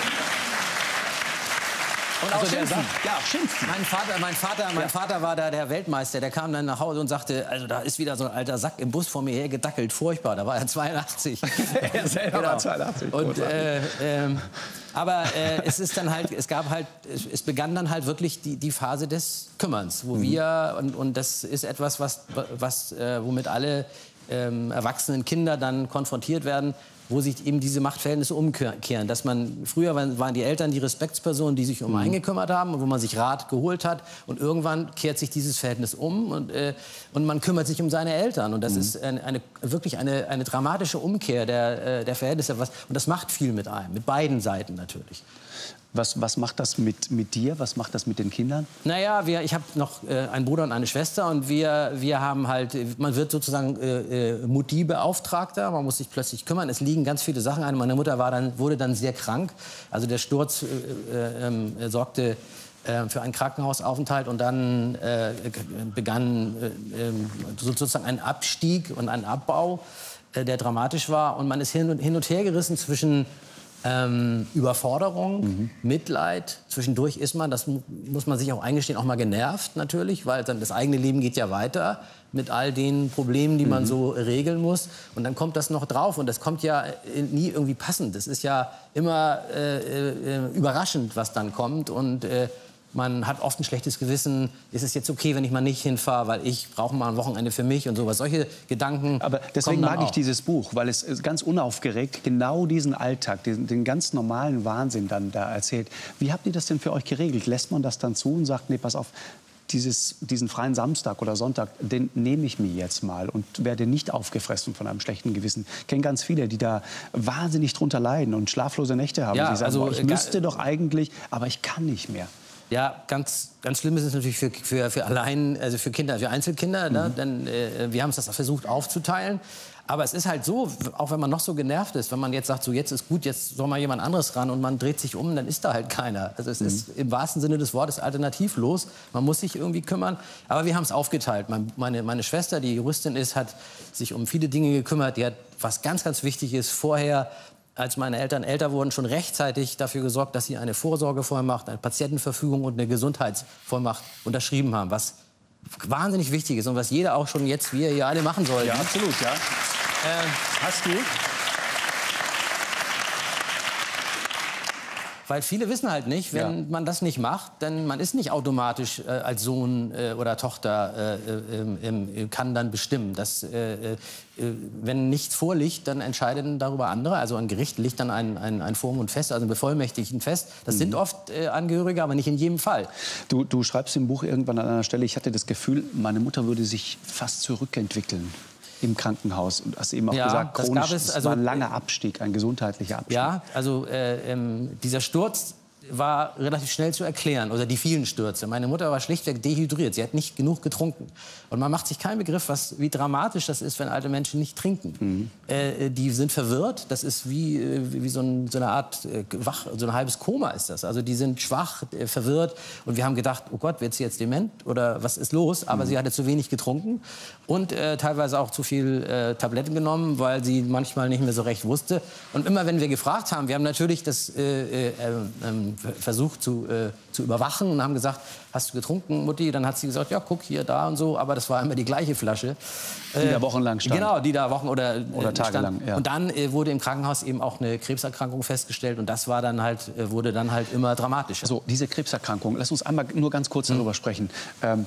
Und auch Also der schimpfen. sagt, ja, schimpfen. Mein Vater, mein, Vater, mein Ja. Vater war da der Weltmeister. Der kam dann nach Hause und sagte, also da ist wieder so ein alter Sack im Bus vor mir hergedackelt. Furchtbar, da war er zweiundachtzig. Er selber war zweiundachtzig. Und, großartig. äh, ähm, aber äh, es ist dann halt, es gab halt, es, es begann dann halt wirklich die, die Phase des Kümmerns, wo Mhm. wir, und, und das ist etwas, was, was, äh, womit alle ähm, erwachsenen Kinder dann konfrontiert werden, wo sich eben diese Machtverhältnisse umkehren. Dass man, früher waren die Eltern die Respektspersonen, die sich um einen gekümmert haben und wo man sich Rat geholt hat. Und irgendwann kehrt sich dieses Verhältnis um und, äh, und man kümmert sich um seine Eltern. Und das Mhm. ist eine, eine, wirklich eine, eine dramatische Umkehr der, äh, der Verhältnisse. Was, und das macht viel mit einem, mit beiden Seiten natürlich. Was, was macht das mit, mit dir? Was macht das mit den Kindern? Naja, wir, ich habe noch äh, einen Bruder und eine Schwester und wir, wir haben halt, man wird sozusagen äh, äh, Mutti-Beauftragter, man muss sich plötzlich kümmern. Es liegen ganz viele Sachen an. Meine Mutter war dann, wurde dann sehr krank. Also der Sturz äh, äh, äh, sorgte äh, für einen Krankenhausaufenthalt und dann äh, begann äh, äh, sozusagen ein Abstieg und ein Abbau, äh, der dramatisch war. Und man ist hin und, hin und her gerissen zwischen Ähm, Überforderung, mhm. Mitleid. Zwischendurch ist man, das mu muss man sich auch eingestehen, auch mal genervt natürlich, weil dann das eigene Leben geht ja weiter mit all den Problemen, die mhm. man so regeln muss. Und dann kommt das noch drauf und das kommt ja nie irgendwie passend. Das ist ja immer äh, äh, überraschend, was dann kommt und äh, man hat oft ein schlechtes Gewissen. Ist es jetzt okay, wenn ich mal nicht hinfahre, weil ich brauche mal ein Wochenende für mich und sowas. Solche Gedanken. Aber deswegen kommen dann mag ich auch. dieses Buch, weil es ganz unaufgeregt genau diesen Alltag, diesen, den ganz normalen Wahnsinn dann da erzählt. Wie habt ihr das denn für euch geregelt? Lässt man das dann zu und sagt, nee, pass auf, dieses, diesen freien Samstag oder Sonntag, den nehme ich mir jetzt mal und werde nicht aufgefressen von einem schlechten Gewissen. Ich kenne ganz viele, die da wahnsinnig drunter leiden und schlaflose Nächte haben. Ja, die sagen, also, boah, ich äh, müsste doch eigentlich, aber ich kann nicht mehr. Ja, ganz, ganz schlimm ist es natürlich für, für, für allein, also für Kinder, für Einzelkinder. Mhm. Ne? Denn, äh, wir haben es das versucht aufzuteilen. Aber es ist halt so, auch wenn man noch so genervt ist, wenn man jetzt sagt, so jetzt ist gut, jetzt soll mal jemand anderes ran und man dreht sich um, dann ist da halt keiner. Also es mhm. ist im wahrsten Sinne des Wortes alternativlos. Man muss sich irgendwie kümmern. Aber wir haben es aufgeteilt. Meine, meine Schwester, die Juristin ist, hat sich um viele Dinge gekümmert. Die hat, was ganz, ganz wichtig ist, vorher, als meine Eltern älter wurden, schon rechtzeitig dafür gesorgt, dass sie eine Vorsorgevollmacht, eine Patientenverfügung und eine Gesundheitsvollmacht unterschrieben haben, was wahnsinnig wichtig ist und was jeder auch schon jetzt, wir hier alle machen soll. Ja, absolut, ja. Äh, Hast du? weil viele wissen halt nicht, wenn Ja. man das nicht macht, denn man ist nicht automatisch äh, als Sohn äh, oder Tochter äh, äh, äh, kann dann bestimmen. Dass, äh, äh, wenn nichts vorliegt, dann entscheiden darüber andere. Also ein Gericht legt dann ein, ein, ein Vormund fest, also ein Bevollmächtigten fest. Das mhm. sind oft äh, Angehörige, aber nicht in jedem Fall. Du, du schreibst im Buch irgendwann an einer Stelle, ich hatte das Gefühl, meine Mutter würde sich fast zurückentwickeln im Krankenhaus. Und hast eben auch ja, gesagt, chronisch, das, gab es, also, war ein langer Abstieg, ein gesundheitlicher Abstieg. Ja, also äh, ähm, dieser Sturz war relativ schnell zu erklären, oder die vielen Stürze. Meine Mutter war schlichtweg dehydriert, sie hat nicht genug getrunken. Und man macht sich keinen Begriff, was, wie dramatisch das ist, wenn alte Menschen nicht trinken. Mhm. Äh, die sind verwirrt, das ist wie, wie so, ein, so eine Art äh, wach, so ein halbes Koma ist das. Also die sind schwach, äh, verwirrt, und wir haben gedacht, oh Gott, wird sie jetzt dement oder was ist los? Aber mhm. sie hatte zu wenig getrunken und äh, teilweise auch zu viel äh, Tabletten genommen, weil sie manchmal nicht mehr so recht wusste. Und immer wenn wir gefragt haben, wir haben natürlich das äh, äh, äh, versucht zu, äh, zu überwachen und haben gesagt, hast du getrunken, Mutti? Dann hat sie gesagt, ja, guck, hier, da und so. Aber das war immer die gleiche Flasche. Die äh, da wochenlang stand. Genau, die da Wochen oder, äh, oder tagelang. Ja. Und dann äh, wurde im Krankenhaus eben auch eine Krebserkrankung festgestellt. Und das war dann halt, äh, wurde dann halt immer dramatischer. So, diese Krebserkrankung, lass uns einmal nur ganz kurz darüber mhm. sprechen. Ähm,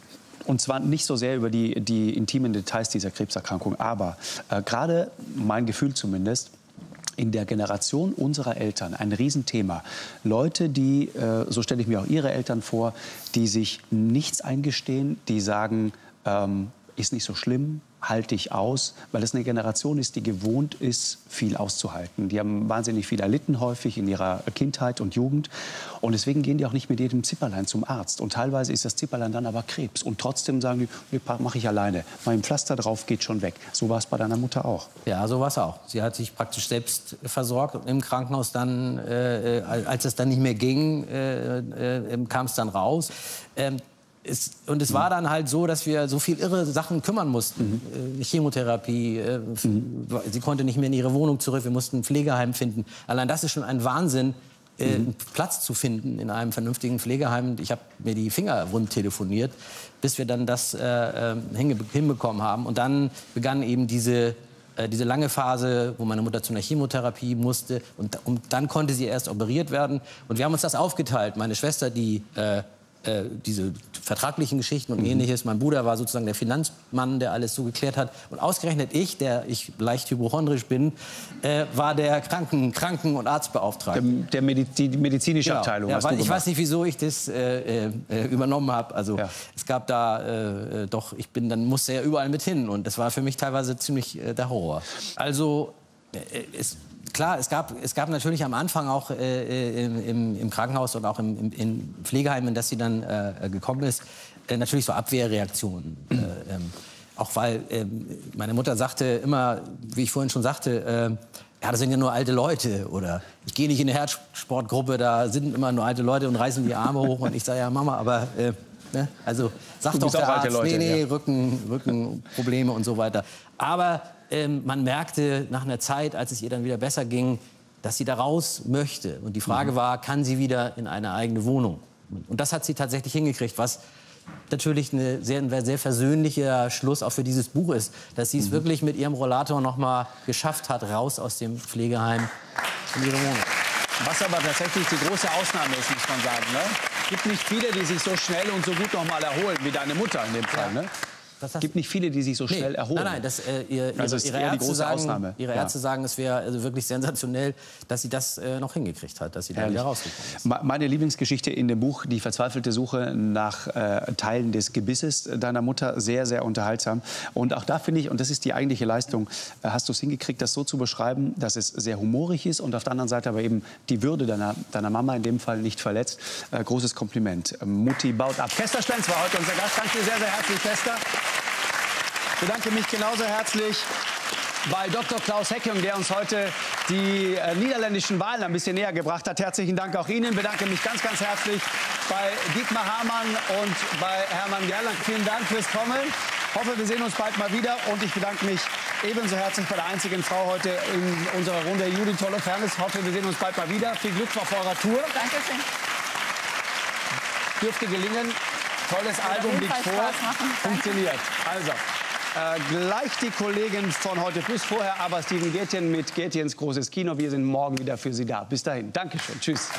Und zwar nicht so sehr über die, die intimen Details dieser Krebserkrankung. Aber äh, gerade, mein Gefühl zumindest, in der Generation unserer Eltern ein Riesenthema. Leute, die, äh, so stelle ich mir auch ihre Eltern vor, die sich nichts eingestehen, die sagen, ähm, ist nicht so schlimm, halte ich aus, weil es eine Generation ist, die gewohnt ist, viel auszuhalten. Die haben wahnsinnig viel erlitten häufig in ihrer Kindheit und Jugend. Und deswegen gehen die auch nicht mit jedem Zipperlein zum Arzt. Und teilweise ist das Zipperlein dann aber Krebs. Und trotzdem sagen die, nee, mache ich alleine. Mal ein Pflaster drauf, geht schon weg. So war es bei deiner Mutter auch. Ja, so war es auch. Sie hat sich praktisch selbst versorgt. Und im Krankenhaus dann, äh, als es dann nicht mehr ging, äh, äh, kam es dann raus. Ähm, Es, und es war dann halt so, dass wir so viel irre Sachen kümmern mussten. Mhm. Äh, Chemotherapie, äh, mhm. sie konnte nicht mehr in ihre Wohnung zurück, wir mussten ein Pflegeheim finden. Allein das ist schon ein Wahnsinn, äh, mhm. einen Platz zu finden in einem vernünftigen Pflegeheim. Ich habe mir die Finger wund telefoniert, bis wir dann das äh, hinbekommen haben. Und dann begann eben diese, äh, diese lange Phase, wo meine Mutter zu einer Chemotherapie musste. Und, und dann konnte sie erst operiert werden. Und wir haben uns das aufgeteilt. Meine Schwester, die äh, diese vertraglichen Geschichten und mhm. Ähnliches. Mein Bruder war sozusagen der Finanzmann, der alles so geklärt hat. Und ausgerechnet ich, der ich leicht hypochondrisch bin, äh, war der Kranken-, Kranken- und Arztbeauftragte. Der, der Mediz die medizinische genau. Abteilung. Ja, hast weil du ich gemacht. weiß nicht, wieso ich das äh, äh, übernommen habe. Also ja. es gab da äh, doch, ich bin dann musste ja überall mit hin. Und das war für mich teilweise ziemlich äh, der Horror. Also äh, es Klar, es gab, es gab natürlich am Anfang auch äh, im, im Krankenhaus und auch im, im, in Pflegeheimen, dass sie dann äh, gekommen ist, äh, natürlich so Abwehrreaktionen. Äh, ähm, auch weil äh, meine Mutter sagte immer, wie ich vorhin schon sagte, äh, ja, das sind ja nur alte Leute. Oder ich gehe nicht in eine Herzsportgruppe, da sind immer nur alte Leute und reißen die Arme hoch. Und ich sage, ja Mama, aber äh, ne? also sagt doch der Arzt, Leute, nee, nee, ja. Rücken, Rückenprobleme und so weiter. Aber Ähm, man merkte nach einer Zeit, als es ihr dann wieder besser ging, dass sie da raus möchte. Und die Frage mhm. war, kann sie wieder in eine eigene Wohnung? Und das hat sie tatsächlich hingekriegt, was natürlich eine sehr, ein sehr versöhnlicher Schluss auch für dieses Buch ist. Dass sie es mhm. wirklich mit ihrem Rollator noch mal geschafft hat, raus aus dem Pflegeheim in ihre Wohnung. Was aber tatsächlich die große Ausnahme ist, muss man sagen. Ne? Es gibt nicht viele, die sich so schnell und so gut noch mal erholen, wie deine Mutter in dem Fall. Ja. Ne? Es gibt nicht viele, die sich so schnell nee, erholen. Nein, nein, das, äh, ihr, also ihre, ihre, eher Ärzte die große sagen, Ausnahme. ihre Ärzte ja. sagen, es wäre also wirklich sensationell, dass sie das äh, noch hingekriegt hat, dass sie da wieder rausgekommen ist. Meine Lieblingsgeschichte in dem Buch, die verzweifelte Suche nach äh, Teilen des Gebisses deiner Mutter, sehr, sehr unterhaltsam. Und auch da finde ich, und das ist die eigentliche Leistung, äh, hast du es hingekriegt, das so zu beschreiben, dass es sehr humorig ist und auf der anderen Seite aber eben die Würde deiner, deiner Mama in dem Fall nicht verletzt. Äh, großes Kompliment. Äh, Mutti baut ab. Kester Stenz war heute unser Gast. Danke dir sehr, sehr herzlich, Kester. Ich bedanke mich genauso herzlich bei Doktor Klaus Hecking, der uns heute die äh, niederländischen Wahlen ein bisschen näher gebracht hat. Herzlichen Dank auch Ihnen. Ich bedanke mich ganz, ganz herzlich bei Dietmar Hamann und bei Hermann Gerland. Vielen Dank fürs Kommen. Ich hoffe, wir sehen uns bald mal wieder. Und ich bedanke mich ebenso herzlich bei der einzigen Frau heute in unserer Runde, Judith Holofernes. Ich hoffe, wir sehen uns bald mal wieder. Viel Glück auf eurer Tour. Dankeschön. Dürfte gelingen. Tolles Album liegt vor. Funktioniert. Also. Äh, gleich die Kollegin von Heute Plus, vorher aber Steven Gätjen mit Gätjens großes Kino. Wir sind morgen wieder für Sie da. Bis dahin. Dankeschön. Tschüss.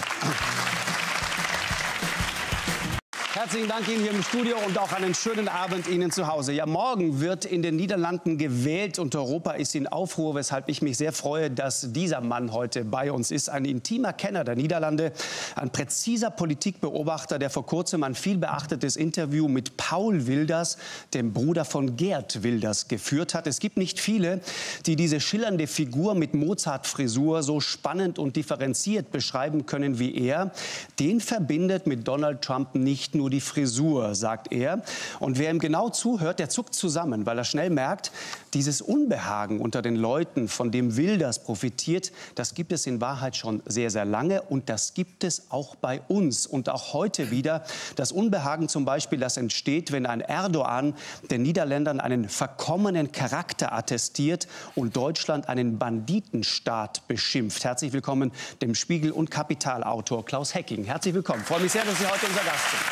Herzlichen Dank Ihnen hier im Studio und auch einen schönen Abend Ihnen zu Hause. Ja, morgen wird in den Niederlanden gewählt und Europa ist in Aufruhr, weshalb ich mich sehr freue, dass dieser Mann heute bei uns ist. Ein intimer Kenner der Niederlande, ein präziser Politikbeobachter, der vor kurzem ein viel beachtetes Interview mit Paul Wilders, dem Bruder von Geert Wilders, geführt hat. Es gibt nicht viele, die diese schillernde Figur mit Mozart-Frisur so spannend und differenziert beschreiben können wie er. Den verbindet mit Donald Trump nicht nur die Frisur, sagt er. Und wer ihm genau zuhört, der zuckt zusammen, weil er schnell merkt, dieses Unbehagen unter den Leuten, von dem Wilders profitiert, das gibt es in Wahrheit schon sehr, sehr lange. Und das gibt es auch bei uns. Und auch heute wieder das Unbehagen zum Beispiel, das entsteht, wenn ein Erdogan den Niederländern einen verkommenen Charakter attestiert und Deutschland einen Banditenstaat beschimpft. Herzlich willkommen dem Spiegel- und Kapitalautor Klaus Hecking. Herzlich willkommen. Ich freue mich sehr, dass Sie heute unser Gast sind.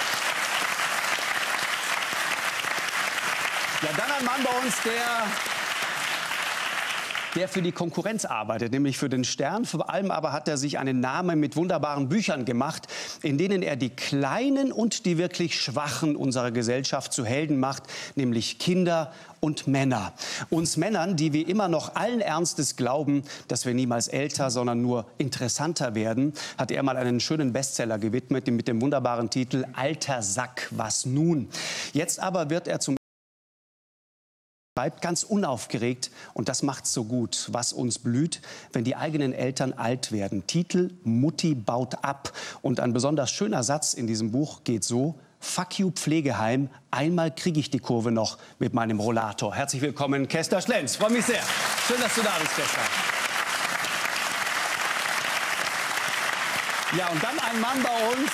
Ja, dann ein Mann bei uns, der, der für die Konkurrenz arbeitet, nämlich für den Stern. Vor allem aber hat er sich einen Namen mit wunderbaren Büchern gemacht, in denen er die Kleinen und die wirklich Schwachen unserer Gesellschaft zu Helden macht, nämlich Kinder und Männer. Uns Männern, die wie immer noch allen Ernstes glauben, dass wir niemals älter, sondern nur interessanter werden, hat er mal einen schönen Bestseller gewidmet mit dem wunderbaren Titel Alter Sack, was nun? Jetzt aber wird er zum bleibt ganz unaufgeregt und das macht's so gut. Was uns blüht, wenn die eigenen Eltern alt werden. Titel Mutti baut ab. Und ein besonders schöner Satz in diesem Buch geht so: Fuck you Pflegeheim, einmal kriege ich die Kurve noch mit meinem Rollator. Herzlich willkommen, Kester Schlenz. Freue mich sehr. Schön, dass du da bist, Kester. Ja, und dann ein Mann bei uns.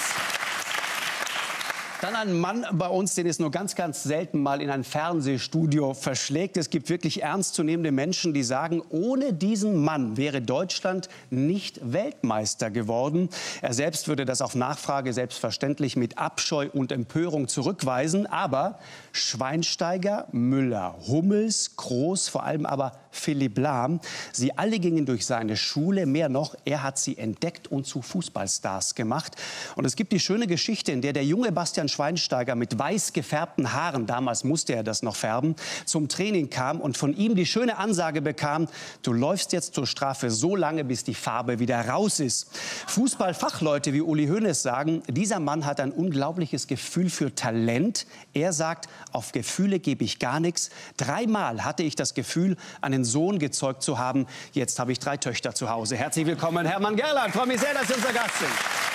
Dann ein Mann bei uns, den es nur ganz, ganz selten mal in ein Fernsehstudio verschlägt. Es gibt wirklich ernstzunehmende Menschen, die sagen, ohne diesen Mann wäre Deutschland nicht Weltmeister geworden. Er selbst würde das auf Nachfrage selbstverständlich mit Abscheu und Empörung zurückweisen. Aber Schweinsteiger, Müller, Hummels, Kroos, vor allem aber Philipp Lahm, sie alle gingen durch seine Schule. Mehr noch, er hat sie entdeckt und zu Fußballstars gemacht. Und es gibt die schöne Geschichte, in der der junge Bastian Schweinsteiger mit weiß gefärbten Haaren, damals musste er das noch färben, zum Training kam und von ihm die schöne Ansage bekam: Du läufst jetzt zur Strafe so lange, bis die Farbe wieder raus ist. Fußballfachleute wie Uli Hoeneß sagen, dieser Mann hat ein unglaubliches Gefühl für Talent. Er sagt, auf Gefühle gebe ich gar nichts. Dreimal hatte ich das Gefühl, einen Sohn gezeugt zu haben. Jetzt habe ich drei Töchter zu Hause. Herzlich willkommen, Hermann Gerland. Ich freue mich sehr, dass Sie unser Gast sind.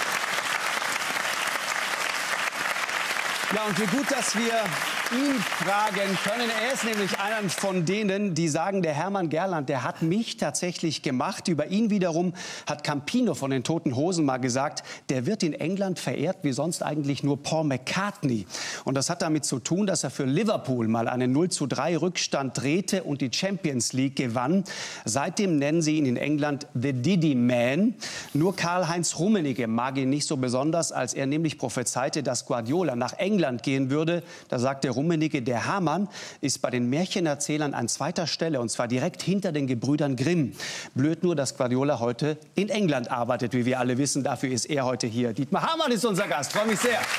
Ja, und wie gut, dass wir ihn fragen können. Er ist nämlich einer von denen, die sagen, der Hermann Gerland, der hat mich tatsächlich gemacht. Über ihn wiederum hat Campino von den Toten Hosen mal gesagt, der wird in England verehrt wie sonst eigentlich nur Paul McCartney. Und das hat damit zu tun, dass er für Liverpool mal einen null zu drei Rückstand drehte und die Champions League gewann. Seitdem nennen sie ihn in England The Diddy Man. Nur Karl-Heinz Rummenigge mag ihn nicht so besonders, als er nämlich prophezeite, dass Guardiola nach England gehen würde. Da sagt der Rummenigge, der Hamann ist bei den Märchenerzählern an zweiter Stelle, und zwar direkt hinter den Gebrüdern Grimm. Blöd nur, dass Guardiola heute in England arbeitet, wie wir alle wissen. Dafür ist er heute hier. Dietmar Hamann ist unser Gast. Freue mich sehr.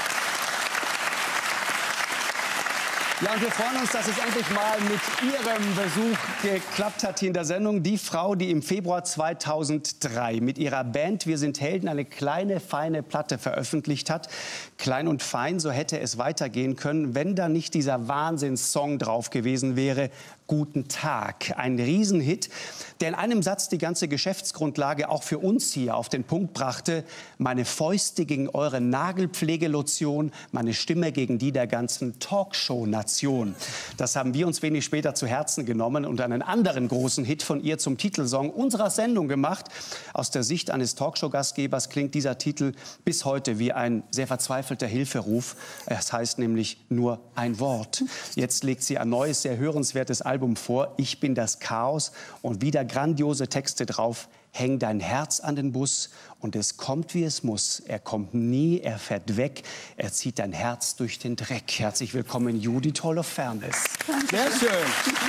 Ja, und wir freuen uns, dass es endlich mal mit Ihrem Besuch geklappt hat hier in der Sendung. Die Frau, die im Februar zweitausenddrei mit ihrer Band Wir sind Helden eine kleine, feine Platte veröffentlicht hat. Klein und fein, so hätte es weitergehen können, wenn da nicht dieser Wahnsinnssong drauf gewesen wäre. Guten Tag. Ein Riesenhit, der in einem Satz die ganze Geschäftsgrundlage auch für uns hier auf den Punkt brachte. Meine Fäuste gegen eure Nagelpflegelotion, meine Stimme gegen die der ganzen Talkshow-Nation. Das haben wir uns wenig später zu Herzen genommen und einen anderen großen Hit von ihr zum Titelsong unserer Sendung gemacht. Aus der Sicht eines Talkshow-Gastgebers klingt dieser Titel bis heute wie ein sehr verzweifelter Hilferuf. Es heißt nämlich nur ein Wort. Jetzt legt sie ein neues, sehr hörenswertes Album Album vor, Ich bin das Chaos, und wieder grandiose Texte drauf. Häng dein Herz an den Bus und es kommt, wie es muss. Er kommt nie, er fährt weg, er zieht dein Herz durch den Dreck. Herzlich willkommen, Judith Holofernes. Sehr schön.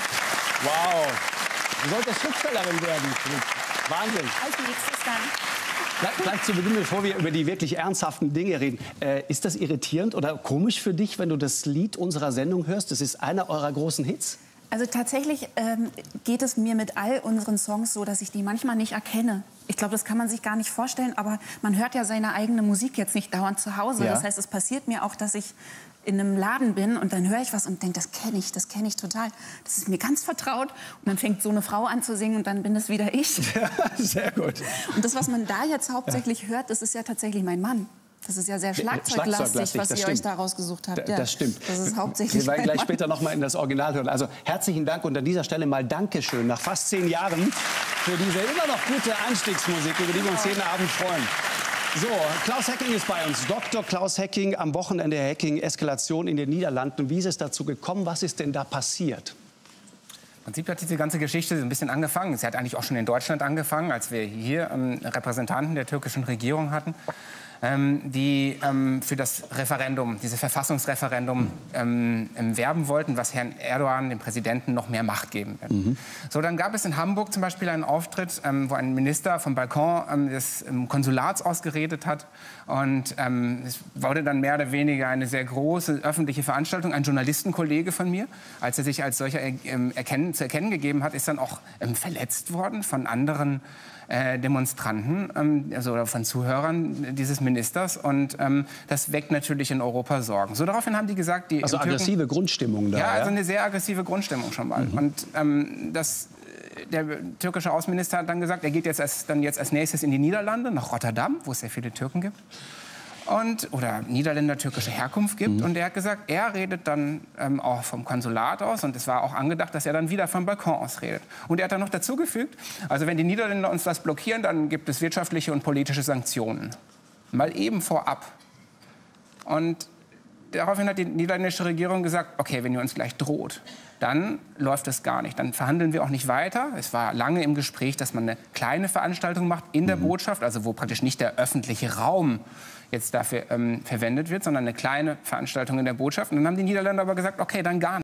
Wow. Du solltest Schriftstellerin werden. Wahnsinn. Als nächstes dann. Gleich, gleich zu Beginn, bevor wir über die wirklich ernsthaften Dinge reden. Äh, ist das irritierend oder komisch für dich, wenn du das Lied unserer Sendung hörst? Das ist einer eurer großen Hits. Also tatsächlich ähm, geht es mir mit all unseren Songs so, dass ich die manchmal nicht erkenne. Ich glaube, das kann man sich gar nicht vorstellen, aber man hört ja seine eigene Musik jetzt nicht dauernd zu Hause. Ja. Das heißt, es passiert mir auch, dass ich in einem Laden bin und dann höre ich was und denke, das kenne ich, das kenne ich total. Das ist mir ganz vertraut. Und dann fängt so eine Frau an zu singen und dann bin das wieder ich. Ja, sehr gut. Und das, was man da jetzt hauptsächlich ja. hört, das ist ja tatsächlich mein Mann. Das ist ja sehr schlagzeuglastig, Schlagzeuglastig, was ihr stimmt. euch da rausgesucht habt. Ja, das stimmt. Das ist hauptsächlich Wir werden gleich mein später noch mal in das Original hören. Also herzlichen Dank und an dieser Stelle mal Dankeschön nach fast zehn Jahren für diese immer noch gute Einstiegsmusik, über die wir uns jeden Abend freuen. So, Klaus Hecking ist bei uns. Doktor Klaus Hecking, am Wochenende Hecking, Eskalation in den Niederlanden. Wie ist es dazu gekommen? Was ist denn da passiert? Im Prinzip hat diese ganze Geschichte so ein bisschen angefangen. Sie hat eigentlich auch schon in Deutschland angefangen, als wir hier ähm, Repräsentanten der türkischen Regierung hatten, ähm, die ähm, für das Referendum, dieses Verfassungsreferendum ähm, ähm, werben wollten, was Herrn Erdogan, dem Präsidenten, noch mehr Macht geben wird. Mhm. So, dann gab es in Hamburg zum Beispiel einen Auftritt, ähm, wo ein Minister vom Balkon ähm, des ähm, Konsulats aus geredet hat. Und ähm, es wurde dann mehr oder weniger eine sehr große öffentliche Veranstaltung. Ein Journalistenkollege von mir, als er sich als solcher er, ähm, erkennen, zu erkennen gegeben hat, ist dann auch ähm, verletzt worden von anderen äh, Demonstranten, ähm, also von Zuhörern dieses Ministers. Und ähm, das weckt natürlich in Europa Sorgen. So, daraufhin haben die gesagt... Die also aggressive Türken, Grundstimmung da, ja? Ja, also eine sehr aggressive Grundstimmung schon mal. Mhm. Und ähm, das... Der türkische Außenminister hat dann gesagt, er geht jetzt als, dann jetzt als nächstes in die Niederlande, nach Rotterdam, wo es sehr viele Türken gibt. Und, oder Niederländer türkische Herkunft gibt. Mhm. Und er hat gesagt, er redet dann ähm, auch vom Konsulat aus. Und es war auch angedacht, dass er dann wieder vom Balkon aus redet. Und er hat dann noch dazugefügt, also wenn die Niederländer uns das blockieren, dann gibt es wirtschaftliche und politische Sanktionen. Mal eben vorab. Und daraufhin hat die niederländische Regierung gesagt, okay, wenn ihr uns gleich droht, dann läuft es gar nicht. Dann verhandeln wir auch nicht weiter. Es war lange im Gespräch, dass man eine kleine Veranstaltung macht in der Botschaft, also wo praktisch nicht der öffentliche Raum jetzt dafür ähm, verwendet wird, sondern eine kleine Veranstaltung in der Botschaft. Und dann haben die Niederländer aber gesagt, okay, dann gar nicht.